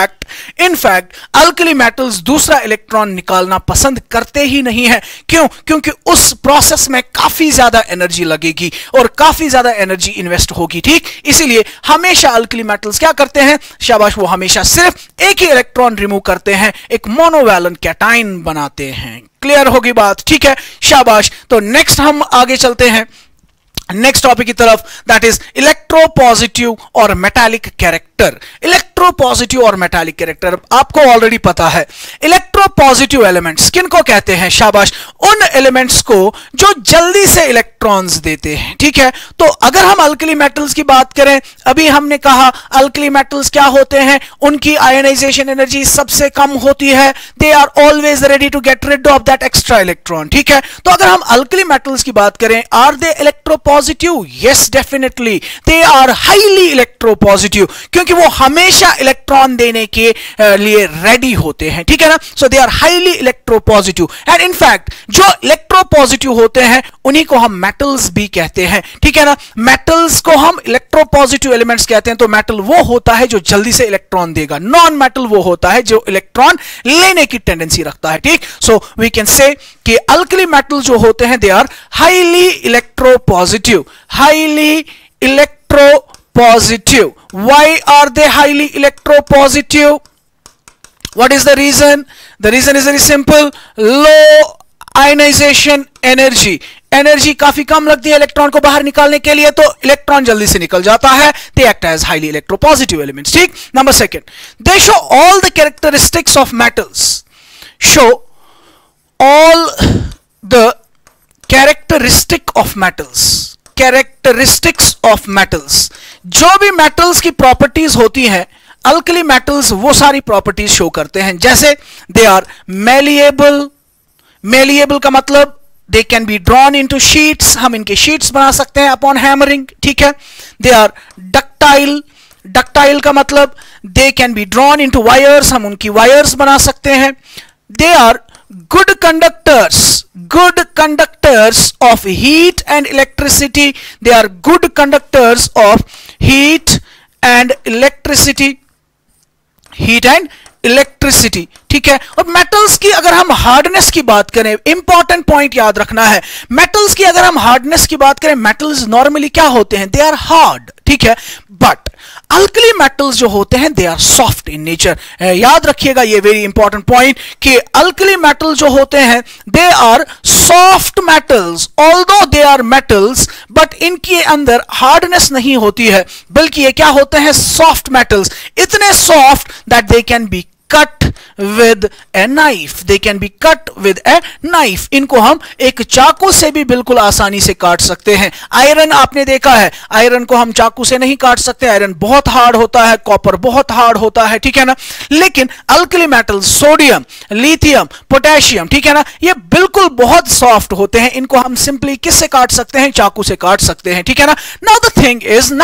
In fact alkali metals दूसरा इलेक्ट्रॉन निकालना पसंद करते ही नहीं है। क्यों? क्योंकि उस प्रोसेस में काफी ज्यादा एनर्जी लगेगी और काफी ज्यादा एनर्जी इन्वेस्ट होगी। ठीक, इसीलिए हमेशा अल्कली मेटल्स क्या करते हैं? शाबाश, वो हमेशा सिर्फ एक ही इलेक्ट्रॉन रिमूव करते हैं, एक मोनोवैलेंट कैटायन बनाते हैं। क्लियर होगी बात? ठीक है, शाबाश। तो नेक्स्ट हम आगे चलते हैं नेक्स्ट टॉपिक की तरफ, दैट इज इलेक्ट्रोपॉजिटिव और मेटालिक कैरेक्टर। इलेक्ट्रोपॉजिटिव और मेटालिक कैरेक्टर आपको ऑलरेडी पता है। इलेक्ट्रोपॉजिटिव एलिमेंट्स किनको कहते हैं? शाबाश, उन एलिमेंट्स को जो जल्दी से इलेक्ट्रॉन्स देते हैं। ठीक है, तो अगर हम अल्कली मेटल्स की बात करें, अभी हमने कहा अल्कली मेटल्स क्या होते हैं? उनकी आयनाइजेशन एनर्जी सबसे कम होती है। They are always ready to get rid of that extra electron. ठीक है, तो अगर हम अल्कली मेटल्स की बात करें, are they electropositive? Yes, definitely. They are highly electropositive, क्योंकि वो हमेशा इलेक्ट्रॉन देने के लिए रेडी होते हैं। ठीक है ना, so they are highly electropositive and in fact जो इलेक्ट्रोपॉजिटिव होते हैं उन्हीं को हम मेटल्स भी कहते हैं। ठीक है ना, मेटल्स को हम इलेक्ट्रोपॉजिटिव एलिमेंट्स कहते हैं। तो मेटल वो होता है जो जल्दी से इलेक्ट्रॉन देगा, नॉन मेटल वो होता है जो इलेक्ट्रॉन लेने की टेंडेंसी रखता है। ठीक, सो वी कैन से कि अल्कली मेटल जो होते हैं they are highly electropositive. Highly electropositive. Why are they highly electropositive? What is the reason? The reason is very simple. Low ionization energy. Energy काफी कम लगती है इलेक्ट्रॉन को बाहर निकालने के लिए, तो इलेक्ट्रॉन जल्दी से निकल जाता है। They act as highly electropositive elements. ठीक, number second, they show all the characteristics of metals. Show all the characteristic of metals. Characteristics of metals, जो भी मेटल्स की प्रॉपर्टीज होती हैं अल्कली मेटल्स वो सारी प्रॉपर्टीज शो करते हैं। जैसे दे आर मेलिएबल। मेलिएबल का मतलब they can be drawn into sheets, हम इनके शीट्स बना सकते हैं अपॉन हैमरिंग। ठीक है, दे आर डक्टाइल। डक्टाइल का मतलब they can be drawn into wires, हम उनकी वायर्स बना सकते हैं। They are good conductors of heat and electricity. They are good conductors of heat and electricity. Heat and electricity, ठीक है। और मेटल्स की अगर हम हार्डनेस की बात करें, इंपॉर्टेंट पॉइंट याद रखना है, मेटल्स की अगर हम हार्डनेस की बात करें, मेटल्स नॉर्मली क्या होते हैं, दे आर हार्ड, ठीक है। बट अल्कली मेटल्स जो होते हैं they are soft in nature. याद रखिएगा ये वेरी इंपॉर्टेंट पॉइंट कि अल्कली मेटल जो होते हैं they are soft metals, although they are metals, but इनके अंदर हार्डनेस नहीं होती है, बल्कि ये क्या होते हैं, सॉफ्ट मेटल्स, इतने soft that they can be cut with a knife, they can be cut with a knife. इनको हम एक चाकू से भी बिल्कुल आसानी से काट सकते हैं। आयरन आपने देखा है, आयरन को हम चाकू से नहीं काट सकते, आयरन बहुत हार्ड होता है, कॉपर बहुत हार्ड होता है, ठीक है ना। लेकिन alkali metal, sodium, lithium, potassium, ठीक है ना, ये बिल्कुल बहुत सॉफ्ट होते हैं, इनको हम सिंपली किससे काट सकते हैं, चाकू से काट सकते हैं, ठीक है ना। Now the thing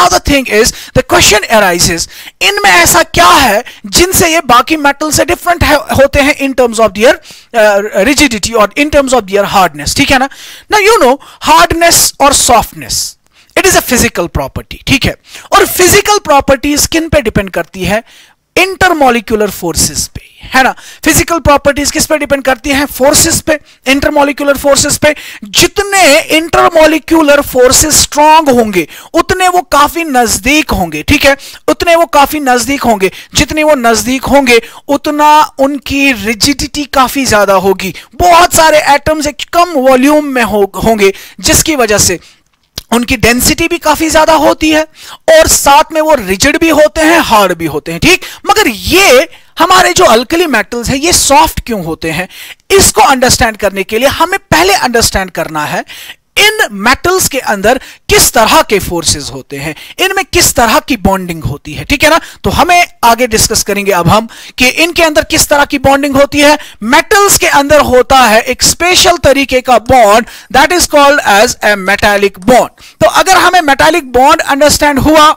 is the question arises, इनमें ऐसा क्या है जिनसे ये बाकी मेटल से डिफरेंट होते हैं in terms of their rigidity और in terms of their hardness, ठीक है ना। नाउ यू नो हार्डनेस और softness, it is a physical property, ठीक है। और फिजिकल प्रॉपर्टीज किन पे डिपेंड करती है, इंटरमॉलिक्यूलर फोर्सेस पे, है ना। फिजिकल प्रॉपर्टीज किस पे डिपेंड करती हैं, फोर्सेस पे, इंटरमॉलिक्यूलर फोर्सेस पे। जितने इंटरमॉलिक्यूलर फोर्सेस स्ट्रांग होंगे उतने वो काफी नजदीक होंगे, ठीक है, उतने वो काफी नजदीक होंगे, जितने वो नजदीक होंगे उतना उनकी रिजिडिटी काफी ज्यादा होगी। बहुत सारे एटम्स एक कम वॉल्यूम में होंगे, जिसकी वजह से उनकी डेंसिटी भी काफी ज्यादा होती है और साथ में वो रिजिड भी होते हैं, हार्ड भी होते हैं, ठीक। मगर ये हमारे जो अल्कली मेटल्स हैं ये सॉफ्ट क्यों होते हैं, इसको अंडरस्टैंड करने के लिए हमें पहले अंडरस्टैंड करना है इन मेटल्स के अंदर किस तरह के फोर्सेस होते हैं, इनमें किस तरह की बॉन्डिंग होती है, ठीक है ना। तो हमें आगे डिस्कस करेंगे अब हम कि इनके अंदर किस तरह की बॉन्डिंग होती है। मेटल्स के अंदर होता है एक स्पेशल तरीके का bond, that is called as a metallic bond. तो अगर हमें मेटालिक बॉन्ड अंडरस्टैंड हुआ,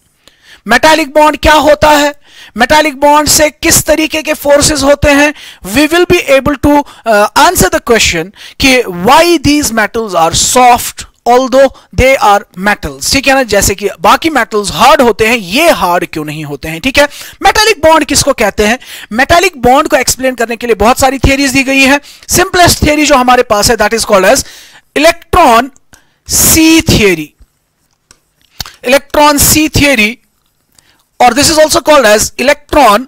मेटालिक बॉन्ड क्या होता है, मेटालिक बॉन्ड से किस तरीके के फोर्सेस होते हैं, we will be able to answer the question कि why these metals are soft although they are metals, ठीक है ना। जैसे कि बाकी मेटल्स हार्ड होते हैं, ये हार्ड क्यों नहीं होते हैं, ठीक है। मेटालिक बॉन्ड किसको कहते हैं, मेटालिक बॉन्ड को एक्सप्लेन करने के लिए बहुत सारी थियरीज दी गई है। सिंपलेस्ट थियरी जो हमारे पास है that is called as electron sea theory, electron sea theory, और this is also called as electron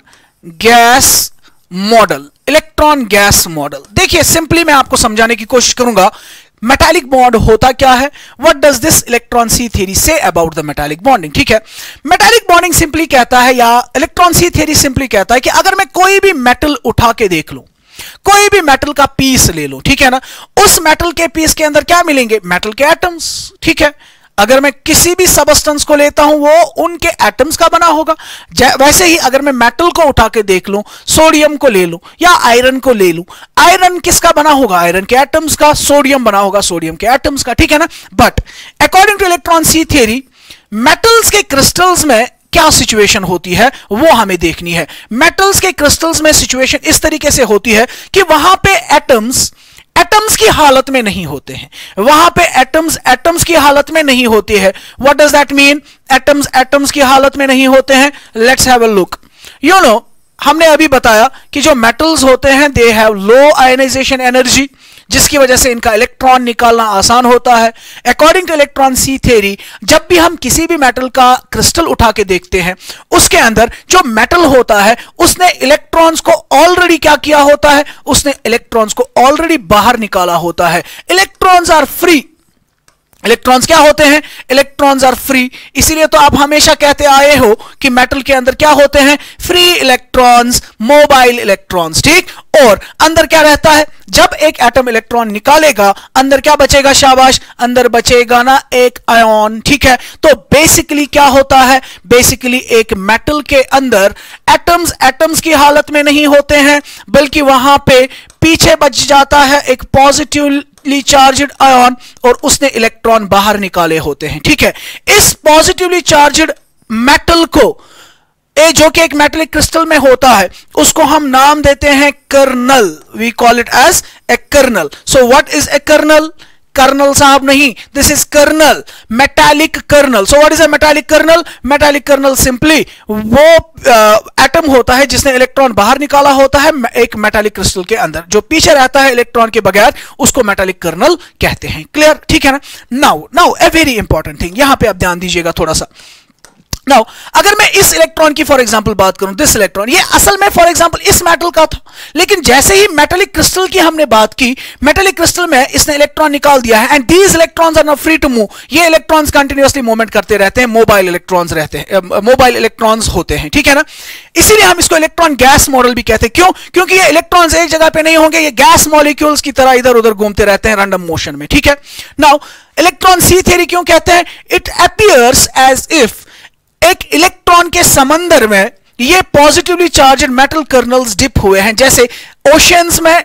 gas model, electron gas model. देखिए सिंपली मैं आपको समझाने की कोशिश करूंगा मेटालिक बॉन्ड होता क्या है, what does this electron sea theory say about the metallic bonding, ठीक है। मेटालिक बॉन्डिंग सिंपली कहता है, या इलेक्ट्रॉन सी थियरी सिंपली कहता है कि अगर मैं कोई भी मेटल उठा के देख लूं, कोई भी मेटल का पीस ले लो, ठीक है ना, उस मेटल के पीस के अंदर क्या मिलेंगे, मेटल के एटम्स, ठीक है। अगर मैं किसी भी सबस्टेंस को लेता हूं वो उनके एटम्स का बना होगा। वैसे ही अगर मैं मेटल को उठा के देख लूं, सोडियम को ले लूं या आयरन को ले लूं, आयरन किसका बना होगा, आयरन के एटम्स का, सोडियम बना होगा सोडियम के एटम्स का, ठीक है ना। But according to electron sea theory metals के क्रिस्टल्स में क्या सिचुएशन होती है वो हमें देखनी है। मेटल्स के क्रिस्टल्स में सिचुएशन इस तरीके से होती है कि वहां पे एटम्स की हालत में नहीं होते हैं, वहां पे एटम्स की हालत में नहीं होती है। What does that mean, atoms की हालत में नहीं होते हैं। Let's have a look. You know हमने अभी बताया कि जो मेटल्स होते हैं they have low ionization energy, जिसकी वजह से इनका इलेक्ट्रॉन निकालना आसान होता है। According to electron sea theory जब भी हम किसी भी मेटल का क्रिस्टल उठा के देखते हैं उसके अंदर जो मेटल होता है उसने इलेक्ट्रॉन्स को ऑलरेडी क्या किया होता है, उसने इलेक्ट्रॉन्स को ऑलरेडी बाहर निकाला होता है। Electrons are free. इलेक्ट्रॉन्स क्या होते हैं, इलेक्ट्रॉन्स आर फ्री। इसीलिए तो आप हमेशा कहते आए हो कि मेटल के अंदर क्या होते हैं, फ्री इलेक्ट्रॉन्स, मोबाइल इलेक्ट्रॉन्स, ठीक। और अंदर क्या रहता है, जब एक एटम इलेक्ट्रॉन निकालेगा अंदर क्या बचेगा, शाबाश, अंदर बचेगा ना एक आयन, ठीक है। तो बेसिकली क्या होता है, बेसिकली एक मेटल के अंदर एटम्स की हालत में नहीं होते हैं, बल्कि वहां पे पीछे बच जाता है एक पॉजिटिवली चार्ज्ड आयन और उसने इलेक्ट्रॉन बाहर निकाले होते हैं, ठीक है। इस पॉजिटिवली चार्ज्ड मेटल को जो कि एक मेटलिक क्रिस्टल में होता है उसको हम नाम देते हैं kernel. We call it as a kernel. So what is a kernel, kernel साहब नहीं, this is kernel, metallic kernel. So what is a metallic kernel? Metallic kernel simply वो एटम होता है जिसने इलेक्ट्रॉन बाहर निकाला होता है एक मेटालिक क्रिस्टल के अंदर, जो पीछे रहता है इलेक्ट्रॉन के बगैर, उसको मेटालिक कर्नल कहते हैं. क्लियर? ठीक है ना. Now a very important thing, यहां पे आप ध्यान दीजिएगा थोड़ा सा. नाउ अगर मैं इस इलेक्ट्रॉन की फॉर एग्जांपल बात करूं, दिस इलेक्ट्रॉन, ये असल में फॉर एग्जांपल इस मेटल का था, लेकिन जैसे ही मेटालिक क्रिस्टल की हमने बात की, मेटालिक क्रिस्टल में इसने इलेक्ट्रॉन निकाल दिया है, and these electrons are now free to move. ये इलेक्ट्रॉन्स कंटिन्यूअसली मूवमेंट करते रहते हैं, मोबाइल इलेक्ट्रॉन्स रहते हैं, मोबाइल इलेक्ट्रॉन्स होते हैं. ठीक है ना. इसीलिए हम इसको इलेक्ट्रॉन गैस मॉडल भी कहते हैं. क्यों? क्योंकि ये इलेक्ट्रॉन्स एक जगह पे नहीं होंगे, ये गैस मॉलिक्यूल्स की तरह इधर उधर घूमते रहते हैं रैंडम मोशन में. ठीक है. नाउ इलेक्ट्रॉन सी थ्योरी क्यों कहते हैं? इट अपीयर्स एज इफ एक इलेक्ट्रॉन के समंदर में ये positively charged metal kernels dip हुए हैं, जैसे ओशियंस में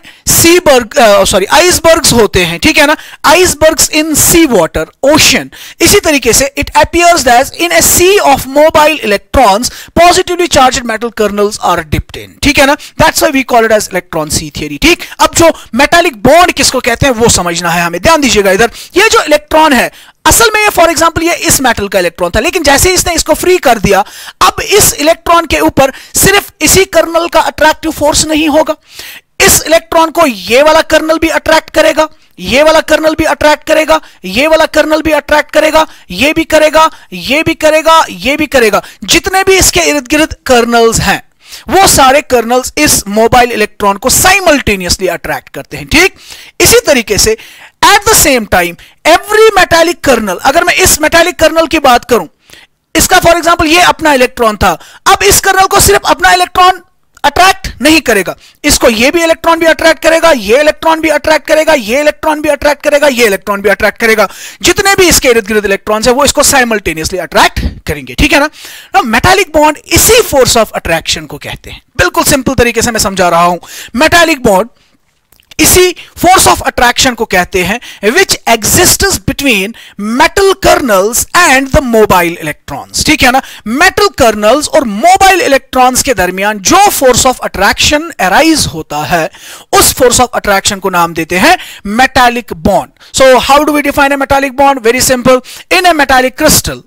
आइसबर्ग्स होते हैं. ठीक है ना. Icebergs in sea water, ocean. इसी तरीके से it appears that in a sea of mobile electrons positively charged metal kernels are dipped in. ठीक है ना. That's why we call it as electron sea theory. ठीक. अब जो मेटालिक बॉन्ड किसको कहते हैं वो समझना है हमें. ध्यान दीजिएगा इधर, ये जो इलेक्ट्रॉन है असल में ये फॉर एग्जांपल ये इस मेटल का इलेक्ट्रॉन था, लेकिन जैसे इसने इसको फ्री कर दिया, अब इस इलेक्ट्रॉन के ऊपर सिर्फ इसी कर्नल का अट्रैक्टिव फोर्स नहीं होगा, इस इलेक्ट्रॉन को ये वाला कर्नल भी अट्रैक्ट करेगा, ये वाला कर्नल भी अट्रैक्ट करेगा, ये वाला कर्नल भी अट्रैक्ट करेगा, ये भी करेगा, ये भी करेगा, ये भी करेगा. जितने भी इसके इर्द गिर्द कर्नल्स हैं वो सारे कर्नल्स इस मोबाइल इलेक्ट्रॉन को साइमल्टेनियसली अट्रैक्ट करते हैं. ठीक. इसी तरीके से at the same time every metallic kernel, अगर मैं इस मेटालिक कर्नल की बात करूं, इसका फॉर एग्जांपल ये अपना इलेक्ट्रॉन था, अब इस कर्नल को सिर्फ अपना इलेक्ट्रॉन अट्रैक्ट नहीं करेगा, इसको ये भी इलेक्ट्रॉन भी अट्रैक्ट करेगा, ये इलेक्ट्रॉन भी अट्रैक्ट करेगा, ये इलेक्ट्रॉन भी अट्रैक्ट करेगा, ये इलेक्ट्रॉन भी अट्रैक्ट करेगा. जितने भी इसके इर्द गिर्द इलेक्ट्रॉन्स हैं वो इसको साइमल्टेनियसली अट्रैक्ट करेंगे. ठीक है ना. मेटालिक बॉन्ड इसी फोर्स ऑफ अट्रैक्शन को कहते हैं. बिल्कुल सिंपल तरीके से मैं समझा रहा हूं. मेटालिक बॉन्ड इसी फोर्स ऑफ अट्रैक्शन को कहते हैं which exists between metal kernels and the mobile electrons. ठीक है ना. मेटल कर्नल्स और मोबाइल इलेक्ट्रॉन्स के दरमियान जो फोर्स ऑफ अट्रैक्शन अराइज होता है, उस फोर्स ऑफ अट्रैक्शन को नाम देते हैं metallic bond. So how do we define a metallic bond? Very simple. In a metallic crystal,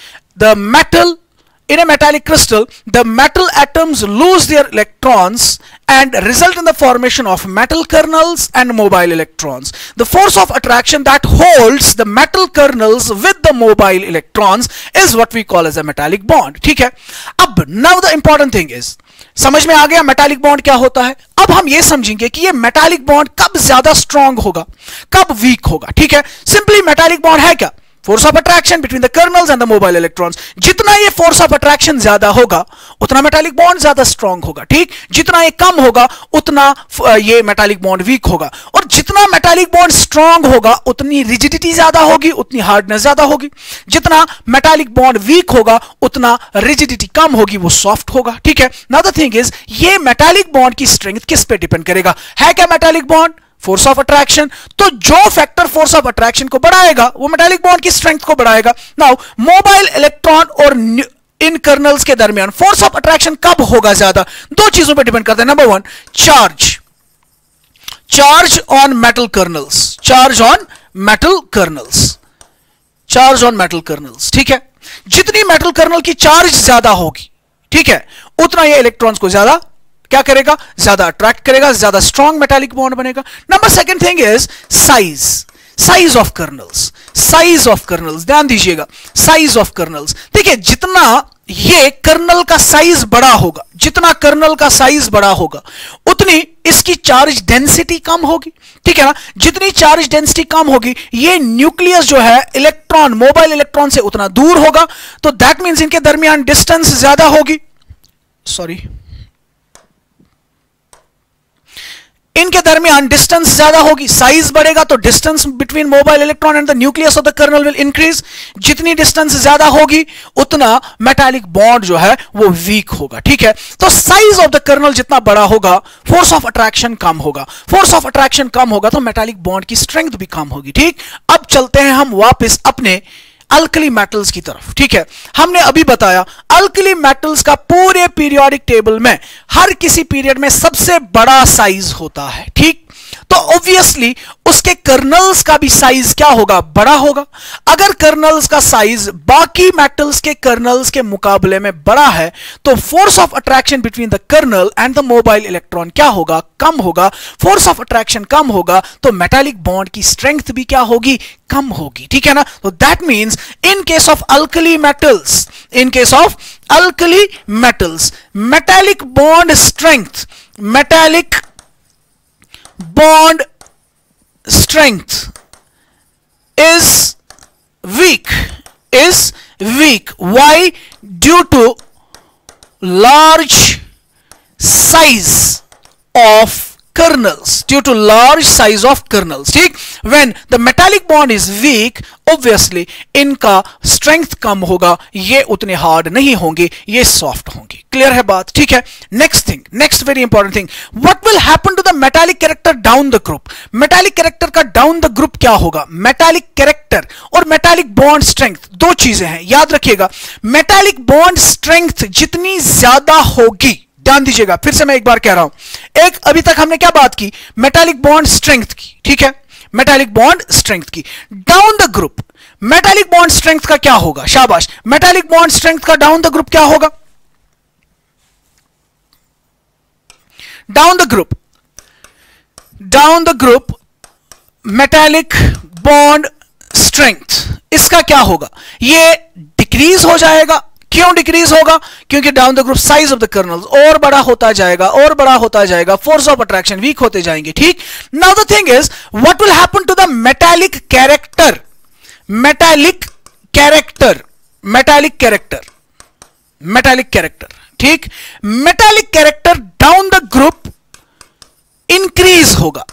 in a metallic crystal, the metal atoms lose their electrons and result in the formation of metal kernels and mobile electrons. The force of attraction that holds the metal kernels with the mobile electrons is what we call as a metallic bond. ठीक है. अब now the important thing is, समझ में आ गया metallic bond क्या होता है. अब हम ये समझेंगे कि ये मेटालिक बॉन्ड कब ज्यादा स्ट्रांग होगा, कब वीक होगा. ठीक है. सिंपली मेटालिक बॉन्ड है क्या? Force of attraction between the kernels and the mobile electrons. जितना ये फोर्स ऑफ अट्रैक्शन ज्यादा होगा उतना मेटालिक बॉन्ड ज्यादा स्ट्रांग होगा. ठीक. जितना ये कम होगा उतना ये मेटालिक बॉन्ड वीक होगा. और जितना मेटालिक बॉन्ड स्ट्रांग होगा उतनी रिजिडिटी ज्यादा होगी, उतनी हार्डनेस ज्यादा होगी. जितना मेटालिक बॉन्ड वीक होगा उतना रिजिडिटी कम होगी, वो सॉफ्ट होगा. ठीक है. नाउ द थिंग इज, ये मेटालिक बॉन्ड की स्ट्रेंथ किस पे डिपेंड करेगा? है क्या metallic bond? Force of attraction. तो जो फैक्टर फोर्स ऑफ अट्रैक्शन को बढ़ाएगा वो मेटालिक बॉन्ड की स्ट्रेंथ को बढ़ाएगा. नाउ मोबाइल इलेक्ट्रॉन और इन कर्नल्स के दरमियान फोर्स ऑफ अट्रैक्शन कब होगा ज्यादा? दो चीजों पे डिपेंड करता है. Number one, charge on metal kernels, charge on metal kernels, charge on metal kernels. ठीक है. जितनी मेटल कर्नल की चार्ज ज्यादा होगी, ठीक है, उतना ये इलेक्ट्रॉन्स को ज्यादा क्या करेगा? ज्यादा अट्रैक्ट करेगा, ज्यादा स्ट्रॉन्ग मेटालिक बॉन्ड बनेगा. Number second thing is size of kernels, size of kernels. ध्यान दीजिएगा, साइज ऑफ कर्नल्स. देखिए, जितना ये कर्नल का साइज बड़ा होगा, जितना कर्नल का साइज बड़ा होगा उतनी इसकी चार्ज डेंसिटी कम होगी. ठीक है ना. जितनी चार्ज डेंसिटी कम होगी, ये न्यूक्लियस जो है इलेक्ट्रॉन, मोबाइल इलेक्ट्रॉन से उतना दूर होगा, तो दैट मींस इनके दरमियान डिस्टेंस ज्यादा होगी. सॉरी, इनके दरमियान डिस्टेंस ज्यादा होगी. साइज बढ़ेगा तो distance between mobile electron and the nucleus of the kernel will increase. जितनी डिस्टेंस ज्यादा होगी उतना मेटालिक बॉन्ड जो है वो वीक होगा. ठीक है. तो साइज ऑफ द कर्नल जितना बड़ा होगा, फोर्स ऑफ अट्रैक्शन कम होगा. फोर्स ऑफ अट्रैक्शन कम होगा तो मेटालिक बॉन्ड की स्ट्रेंथ भी कम होगी. ठीक. अब चलते हैं हम वापस अपने अल्कली मेटल्स की तरफ. ठीक है. हमने अभी बताया अल्कली मेटल्स का पूरे पीरियोडिक टेबल में हर किसी पीरियड में सबसे बड़ा साइज होता है. ठीक. तो ऑब्वियसली उसके कर्नल्स का भी साइज क्या होगा, बड़ा होगा। अगर कर्नल्स का साइज बाकी मेटल्स के कर्नल्स के मुकाबले में बड़ा है तो force of attraction between the kernel and the mobile electron क्या होगा, कम होगा। फोर्स ऑफ अट्रैक्शन कम होगा तो मेटालिक बॉन्ड की स्ट्रेंथ भी क्या होगी, कम होगी, ठीक है ना। तो that means in case of alkali metals, in case of alkali metals, metallic bond strength, metallic bond strength is weak. Why? Due to large size of kernels, ठीक। when the metallic bond is weak, obviously इनका strength कम होगा, ये उतने hard नहीं होंगे, ये soft होंगे। क्लियर है बात, ठीक है। next very important thing, what will happen to the metallic character down the group? metallic character का down the group क्या होगा? metallic character और metallic bond strength दो चीजें हैं, याद रखिएगा। metallic bond strength जितनी ज्यादा होगी, ध्यान दीजिएगा, फिर से मैं एक बार कह रहा हूं, एक अभी तक हमने क्या बात की, मेटालिक बॉन्ड स्ट्रेंथ की, ठीक है, मेटालिक बॉन्ड स्ट्रेंथ की। Down the group metallic bond strength का क्या होगा, शाबाश, मेटालिक बॉन्ड स्ट्रेंथ का डाउन द ग्रुप क्या होगा? Down the group metallic bond strength, इसका क्या होगा, ये डिक्रीज हो जाएगा। क्यों डिक्रीज होगा? क्योंकि down the group size of the kernels और बड़ा होता जाएगा, फोर्स ऑफ अट्रैक्शन वीक होते जाएंगे, ठीक। Now the thing is, what will happen to the metallic character, ठीक। Metallic character down the group increase होगा,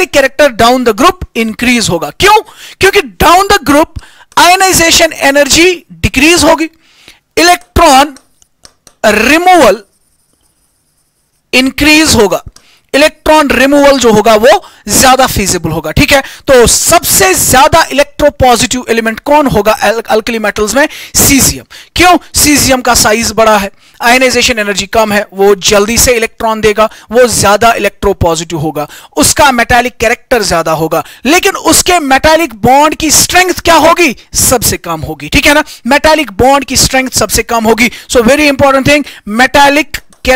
क्यों? क्योंकि down the group ionization energy decrease होगी, इलेक्ट्रॉन रिमूवल इंक्रीज होगा, इलेक्ट्रॉन रिमूवल जो होगा वो ज्यादा फीजिबल होगा, ठीक है। तो सबसे ज्यादा इलेक्ट्रोपॉजिटिव एलिमेंट कौन होगा अल्कली मेटल्स में? सीजियम। क्यों? सीजियम का साइज बड़ा है, आयनाइजेशन एनर्जी कम है, वो जल्दी से इलेक्ट्रॉन देगा, वो ज्यादा इलेक्ट्रोपॉजिटिव होगा, उसका मेटालिक कैरेक्टर ज्यादा होगा, लेकिन उसके मेटालिक बॉन्ड की स्ट्रेंथ क्या होगी? सबसे कम होगी, ठीक है ना। मेटालिक बॉन्ड की स्ट्रेंथ सबसे कम होगी। So very important thing, metallic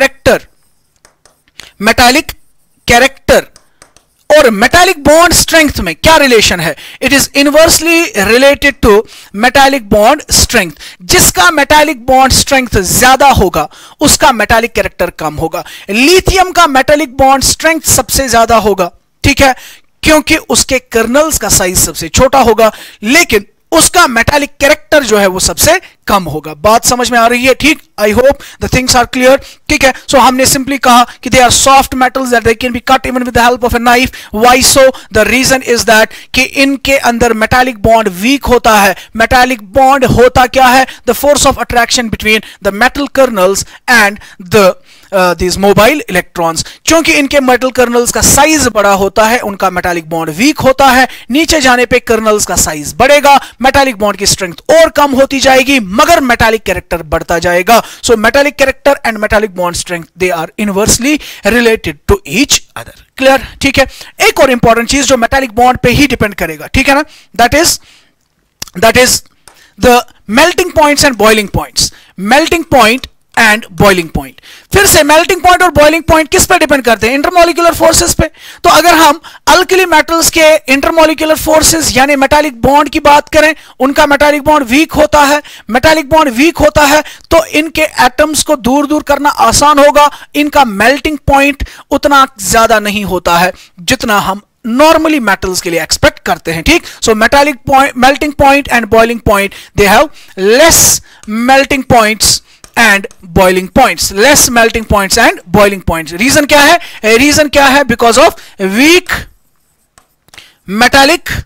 character और मेटालिक बॉन्ड स्ट्रेंथ में क्या रिलेशन है? It is inversely related to metallic bond strength. जिसका मेटालिक बॉन्ड स्ट्रेंथ ज्यादा होगा उसका मेटालिक कैरेक्टर कम होगा। लिथियम का मेटालिक बॉन्ड स्ट्रेंथ सबसे ज्यादा होगा, ठीक है, क्योंकि उसके कर्नल्स का साइज सबसे छोटा होगा, लेकिन उसका मेटालिक कैरेक्टर जो है वो सबसे कम होगा। बात समझ में आ रही है, ठीक। I hope the things are clear, ठीक है। सो हमने सिंपली कहा कि they are soft metals that they can be cut even with the help of a knife. Why so? The reason is that कि इनके अंदर मेटालिक बॉन्ड वीक होता है। मेटालिक बॉन्ड होता क्या है? The force of attraction between the metal kernels and the these mobile electrons. क्योंकि इनके मेटल कर्नल्स का साइज बड़ा होता है, उनका मेटालिक बॉन्ड वीक होता है, नीचे जाने पे कर्नल्स का साइज बढ़ेगा, मेटालिक बॉन्ड की स्ट्रेंथ और कम होती जाएगी, मगर मेटालिक कैरेक्टर बढ़ता जाएगा। So metallic character and metallic bond strength they are inversely related to each other. Clear, ठीक है। एक और इंपॉर्टेंट चीज जो मेटालिक बॉन्ड पे ही डिपेंड करेगा, ठीक है ना, that is the melting points and boiling points. Melting point and boiling point, फिर से मेल्टिंग पॉइंट और बॉइलिंग पॉइंट किस पे डिपेंड करते हैं? इंटरमॉलिक्यूलर फोर्सेस पे। तो अगर हम अल्कली मेटल्स के इंटरमॉलिक्यूलर फोर्सेस यानी मेटालिक बॉन्ड की बात करें, उनका मेटालिक बॉन्ड वीक होता है। मेटालिक बॉन्ड वीक होता है तो इनके एटम्स को दूर दूर करना आसान होगा, इनका मेल्टिंग पॉइंट उतना ज्यादा नहीं होता है जितना हम नॉर्मली मेटल्स के लिए एक्सपेक्ट करते हैं, ठीक। So metallic point, melting point and boiling point, they have less melting points and boiling points, less melting points and boiling points. Reason क्या है? रीजन क्या है? Because of weak metallic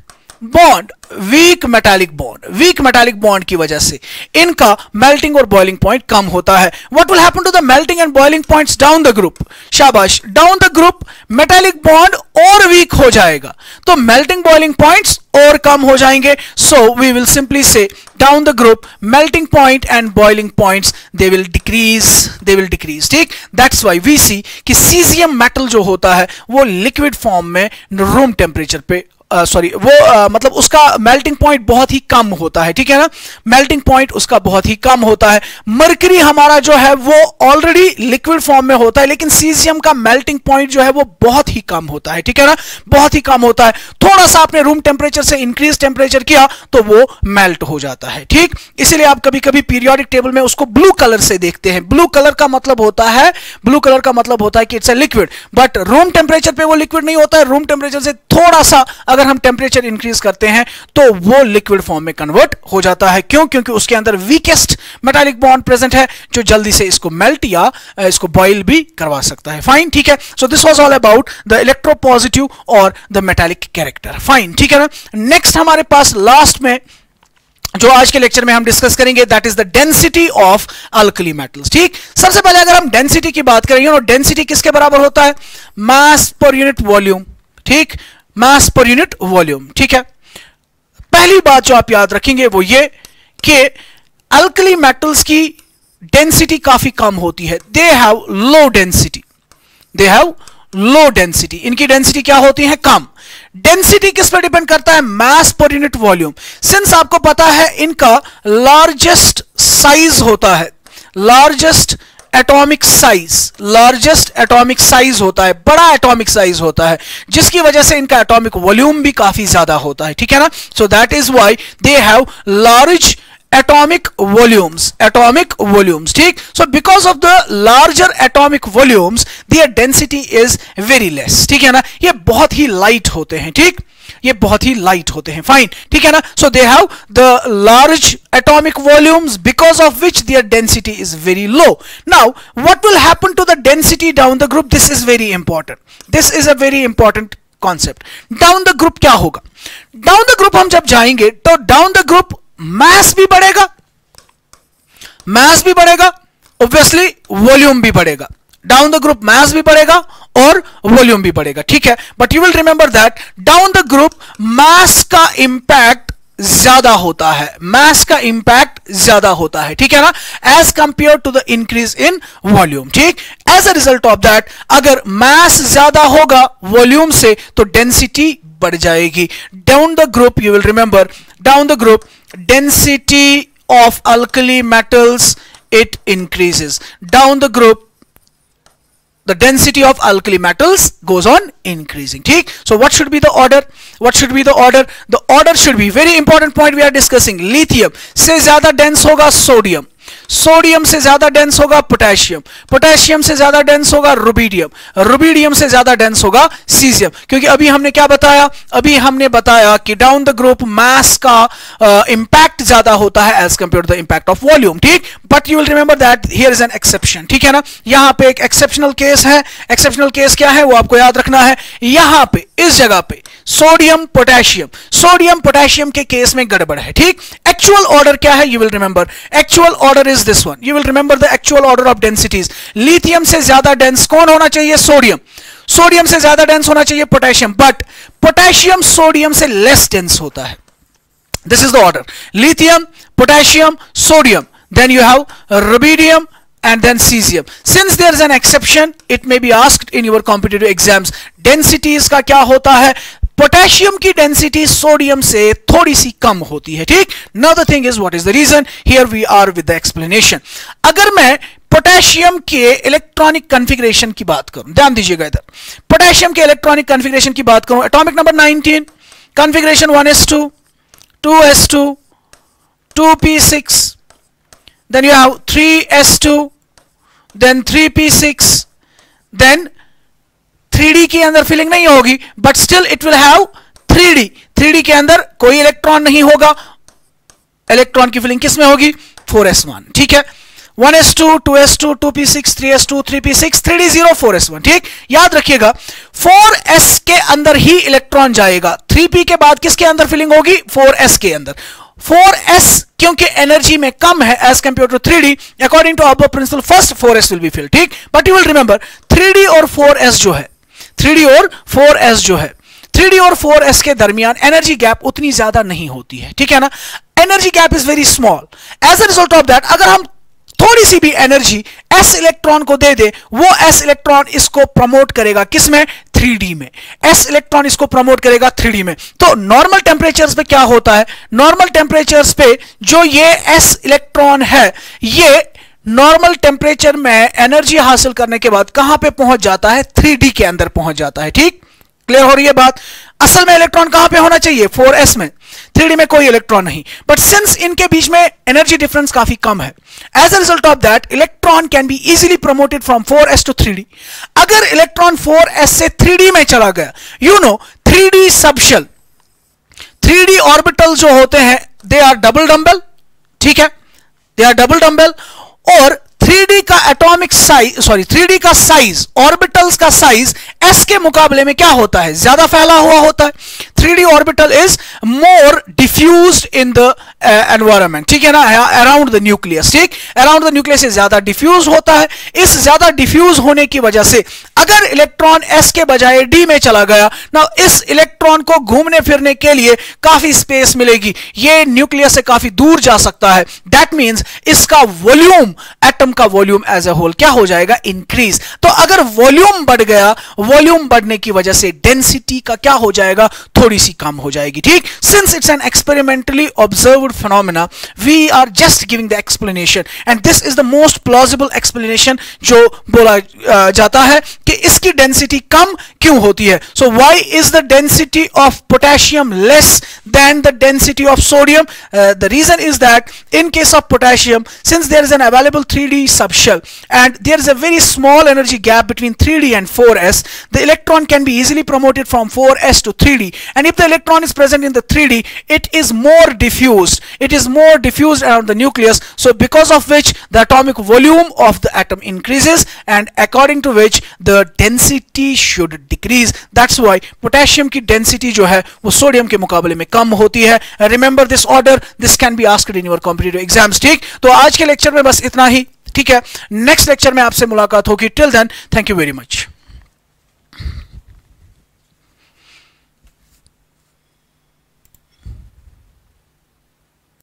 bond, weak metallic bond की वजह से इनका melting और boiling point कम होता है. What will happen to the melting and boiling points down the group? शाबाश, down the group metallic bond और वीक हो जाएगा, तो मेल्टिंग बॉइलिंग पॉइंट्स और कम हो जाएंगे. So we will simply say down the group melting point and boiling points they will decrease. ठीक, दैट्स व्हाई वी सी कि सीजियम मेटल जो होता है वो लिक्विड फॉर्म में रूम टेम्परेचर पे मतलब उसका मेल्टिंग पॉइंट बहुत ही कम होता है. ठीक है ना, मेल्टिंग पॉइंट उसका बहुत ही कम होता है. मरकरी हमारा जो है वो ऑलरेडी लिक्विड फॉर्म में होता है, लेकिन सीजियम का मेल्टिंग पॉइंट जो है वो बहुत ही कम होता है. ठीक है ना, बहुत ही कम होता है. थोड़ा सा आपने रूम टेम्परेचर से इंक्रीज टेम्परेचर किया तो वो मेल्ट हो जाता है. ठीक, इसीलिए आप कभी कभी पीरियोडिक टेबल में उसको ब्लू कलर से देखते हैं. ब्लू कलर का मतलब होता है कि it's a liquid, but room temperature पे वो लिक्विड नहीं होता है. रूम टेम्परेचर से थोड़ा सा अगर हम टेम्परेचर इंक्रीज करते हैं तो वो लिक्विड फॉर्म में कन्वर्ट हो जाता है. क्यों? क्योंकि उसके अंदर वीकेस्ट मेटालिक बॉन्ड प्रेजेंट है जो जल्दी से इसको मेल्ट या इसको बॉइल भी करवा सकता है. फाइन, ठीक है. So this was all about the electropositive और द मेटालिक कैरेक्टर. फाइन, ठीक है ना. नेक्स्ट हमारे पास लास्ट में जो आज के लेक्चर में हम डिस्कस करेंगे that is the density of alkali metals. ठीक, सबसे पहले अगर हम डेंसिटी की बात करेंगे, डेंसिटी किसके बराबर होता है? मास पर यूनिट वॉल्यूम. ठीक, मास पर यूनिट वॉल्यूम. ठीक है, पहली बात जो आप याद रखेंगे वो ये कि अल्कली मेटल्स की डेंसिटी काफी कम होती है. They have low density. इनकी डेंसिटी क्या होती है? कम. डेंसिटी किस पर डिपेंड करता है? मास पर यूनिट वॉल्यूम. सिंस आपको पता है इनका लार्जेस्ट साइज होता है, लार्जेस्ट एटॉमिक साइज होता है, बड़ा एटॉमिक साइज होता है, जिसकी वजह से इनका एटॉमिक वॉल्यूम भी काफी ज्यादा होता है. ठीक है ना. So that is why they have large atomic volumes. ठीक, so because of the larger atomic volumes their density is very less. ठीक है ना, ये बहुत ही लाइट होते हैं. ठीक, ये बहुत ही लाइट होते हैं. फाइन, ठीक है ना. so they have the large atomic volumes because of which their density is very low. now what will happen to the density down the group? this is very important. this is a very important concept. down the group क्या होगा? down the group हम जब जाएंगे तो down the group मास भी बढ़ेगा, obviously volume भी बढ़ेगा. डाउन द ग्रुप मास भी बढ़ेगा और वॉल्यूम भी बढ़ेगा. ठीक है, but you will remember that down the group mass का इंपैक्ट ज्यादा होता है. ठीक है ना, as compare to the increase in volume. ठीक, as a result of that अगर मास ज्यादा होगा वॉल्यूम से तो डेंसिटी बढ़ जाएगी. Down the group you will remember, down the group density of alkali metals it increases. down the group the density of alkali metals goes on increasing. ठीक, so what should be the order? The order should be, very important point we are discussing, lithium से ज्यादा dense होगा sodium, sodium से ज्यादा dense होगा potassium, potassium से ज्यादा dense होगा रुबिडियम, रुबिडियम से ज्यादा डेंस होगा सीजियम. क्योंकि अभी हमने क्या बताया? अभी हमने बताया कि डाउन द ग्रुप मास का इंपैक्ट ज्यादा होता है as compare to the impact of volume. ठीक, but you will remember that here is an exception. ठीक है ना, यहां पे एक एक्सेप्शनल केस है. एक्सेप्शनल केस क्या है वो आपको याद रखना है. यहां पे इस जगह पे सोडियम पोटेशियम के केस में गड़बड़ है. ठीक, एक्चुअल ऑर्डर क्या है? You will remember, actual order is this one. You will remember the actual order of densities. Lithium से ज्यादा डेंस कौन होना चाहिए? सोडियम. सोडियम से ज्यादा डेंस होना चाहिए पोटेशियम, बट पोटेशियम सोडियम से लेस डेंस होता है. This is the order: lithium, potassium, sodium, then you have rubidium and then cesium. Since there is an exception, it may be asked in your competitive exams. Densities का क्या होता है? Potassium की density sodium से थोड़ी सी कम होती है. ठीक, now the thing is what is the reason? Here we are with the explanation. अगर मैं पोटेशियम के इलेक्ट्रॉनिक कॉन्फ़िगरेशन की बात करूं, ध्यान दीजिएगा इधर, पोटेशियम के इलेक्ट्रॉनिक कॉन्फ़िगरेशन की बात करूं, atomic number 19, configuration 1s2, 2s2, 2p6, then you have 3s2, then 3p6, then 3d के अंदर फिलिंग नहीं होगी, but still it will have 3d. 3d के अंदर कोई इलेक्ट्रॉन नहीं होगा. इलेक्ट्रॉन की फिलिंग किस में होगी? 4s1. ठीक है, 1s2 2s2 2p6 3s2 3p6 3d0 4s1। ठीक, याद रखिएगा 4s के अंदर ही इलेक्ट्रॉन जाएगा, 3p के बाद किसके अंदर फिलिंग होगी, 4s के अंदर। 4s क्योंकि एनर्जी में कम है as compare to 3d, according to Aufbau principle first 4s will be filled. ठीक, but you will remember 3d और 4s जो है, 3d और 4s जो है, 3d और 4s के दरमियान एनर्जी गैप उतनी ज्यादा नहीं होती है, ठीक है ना, energy gap is very small. As a result of that अगर हम थोड़ी सी भी एनर्जी s इलेक्ट्रॉन को दे दे, वो s इलेक्ट्रॉन इसको प्रमोट करेगा किसमें, 3d में, s इलेक्ट्रॉन इसको प्रमोट करेगा 3d में। तो नॉर्मल टेम्परेचर्स पे क्या होता है, नॉर्मल टेम्परेचर्स पे जो ये s इलेक्ट्रॉन है, ये नॉर्मल टेम्परेचर में एनर्जी हासिल करने के बाद कहां पे पहुंच जाता है, 3d के अंदर पहुंच जाता है। ठीक, क्लियर हो रही है बात। असल में इलेक्ट्रॉन कहां पे होना चाहिए, 4s में, 3d में कोई इलेक्ट्रॉन नहीं, बट सिंस इनके बीच में एनर्जी डिफरेंस काफी कम है, as a result of that electron can be easily promoted from 4s to 3d। अगर इलेक्ट्रॉन 4s से 3d में चला गया, you know 3d subshell, 3d orbital जो होते हैं दे आर डबल डंबल, ठीक है, दे आर डबल डंबल, और 3d का एटॉमिक साइज, सॉरी 3d का साइज, ऑर्बिटल्स का साइज s के मुकाबले में क्या होता है, ज्यादा फैला हुआ होता है। 3d orbital is more diffused in the environment, ठीक है ना, अराउंड द न्यूक्लियस। ठीक, अराउंड द न्यूक्लियस से ज्यादा डिफ्यूज होता है। इस ज्यादा डिफ्यूज होने की वजह से अगर इलेक्ट्रॉन s के बजाय d में चला गया ना, इस इलेक्ट्रॉन को घूमने फिरने के लिए काफी स्पेस मिलेगी, ये न्यूक्लियस से काफी दूर जा सकता है। दैट मीन्स इसका वॉल्यूम, एटम का वॉल्यूम एज ए होल क्या हो जाएगा, इंक्रीज। तो अगर वॉल्यूम बढ़ गया, वॉल्यूम बढ़ने की वजह से डेंसिटी का क्या हो जाएगा, थोड़ी सी कम हो जाएगी। ठीक, since it's an experimentally observed phenomena, we are just giving the explanation and this is the most plausible explanation जो बोला जाता है कि इसकी डेंसिटी कम क्यों होती है। So why is the density of potassium less than the density of sodium? The reason is that in case of potassium, since there is an available 3d subshell and there is a very small energy gap between 3d and 4s, the electron can be easily promoted from 4s to 3d, and if the electron is present in the 3d, it is more diffused, it is more diffused around the nucleus, so because of which the atomic volume of the atom increases and according to which the density should decrease. That's why potassium की density जो है वो sodium के मुकाबले में कम होती है। Remember this order, this can be asked in your competitive exams। ठीक, तो आज के लेक्चर में बस इतना ही, ठीक है, नेक्स्ट लेक्चर में आपसे मुलाकात होगी। Till then, thank you very much.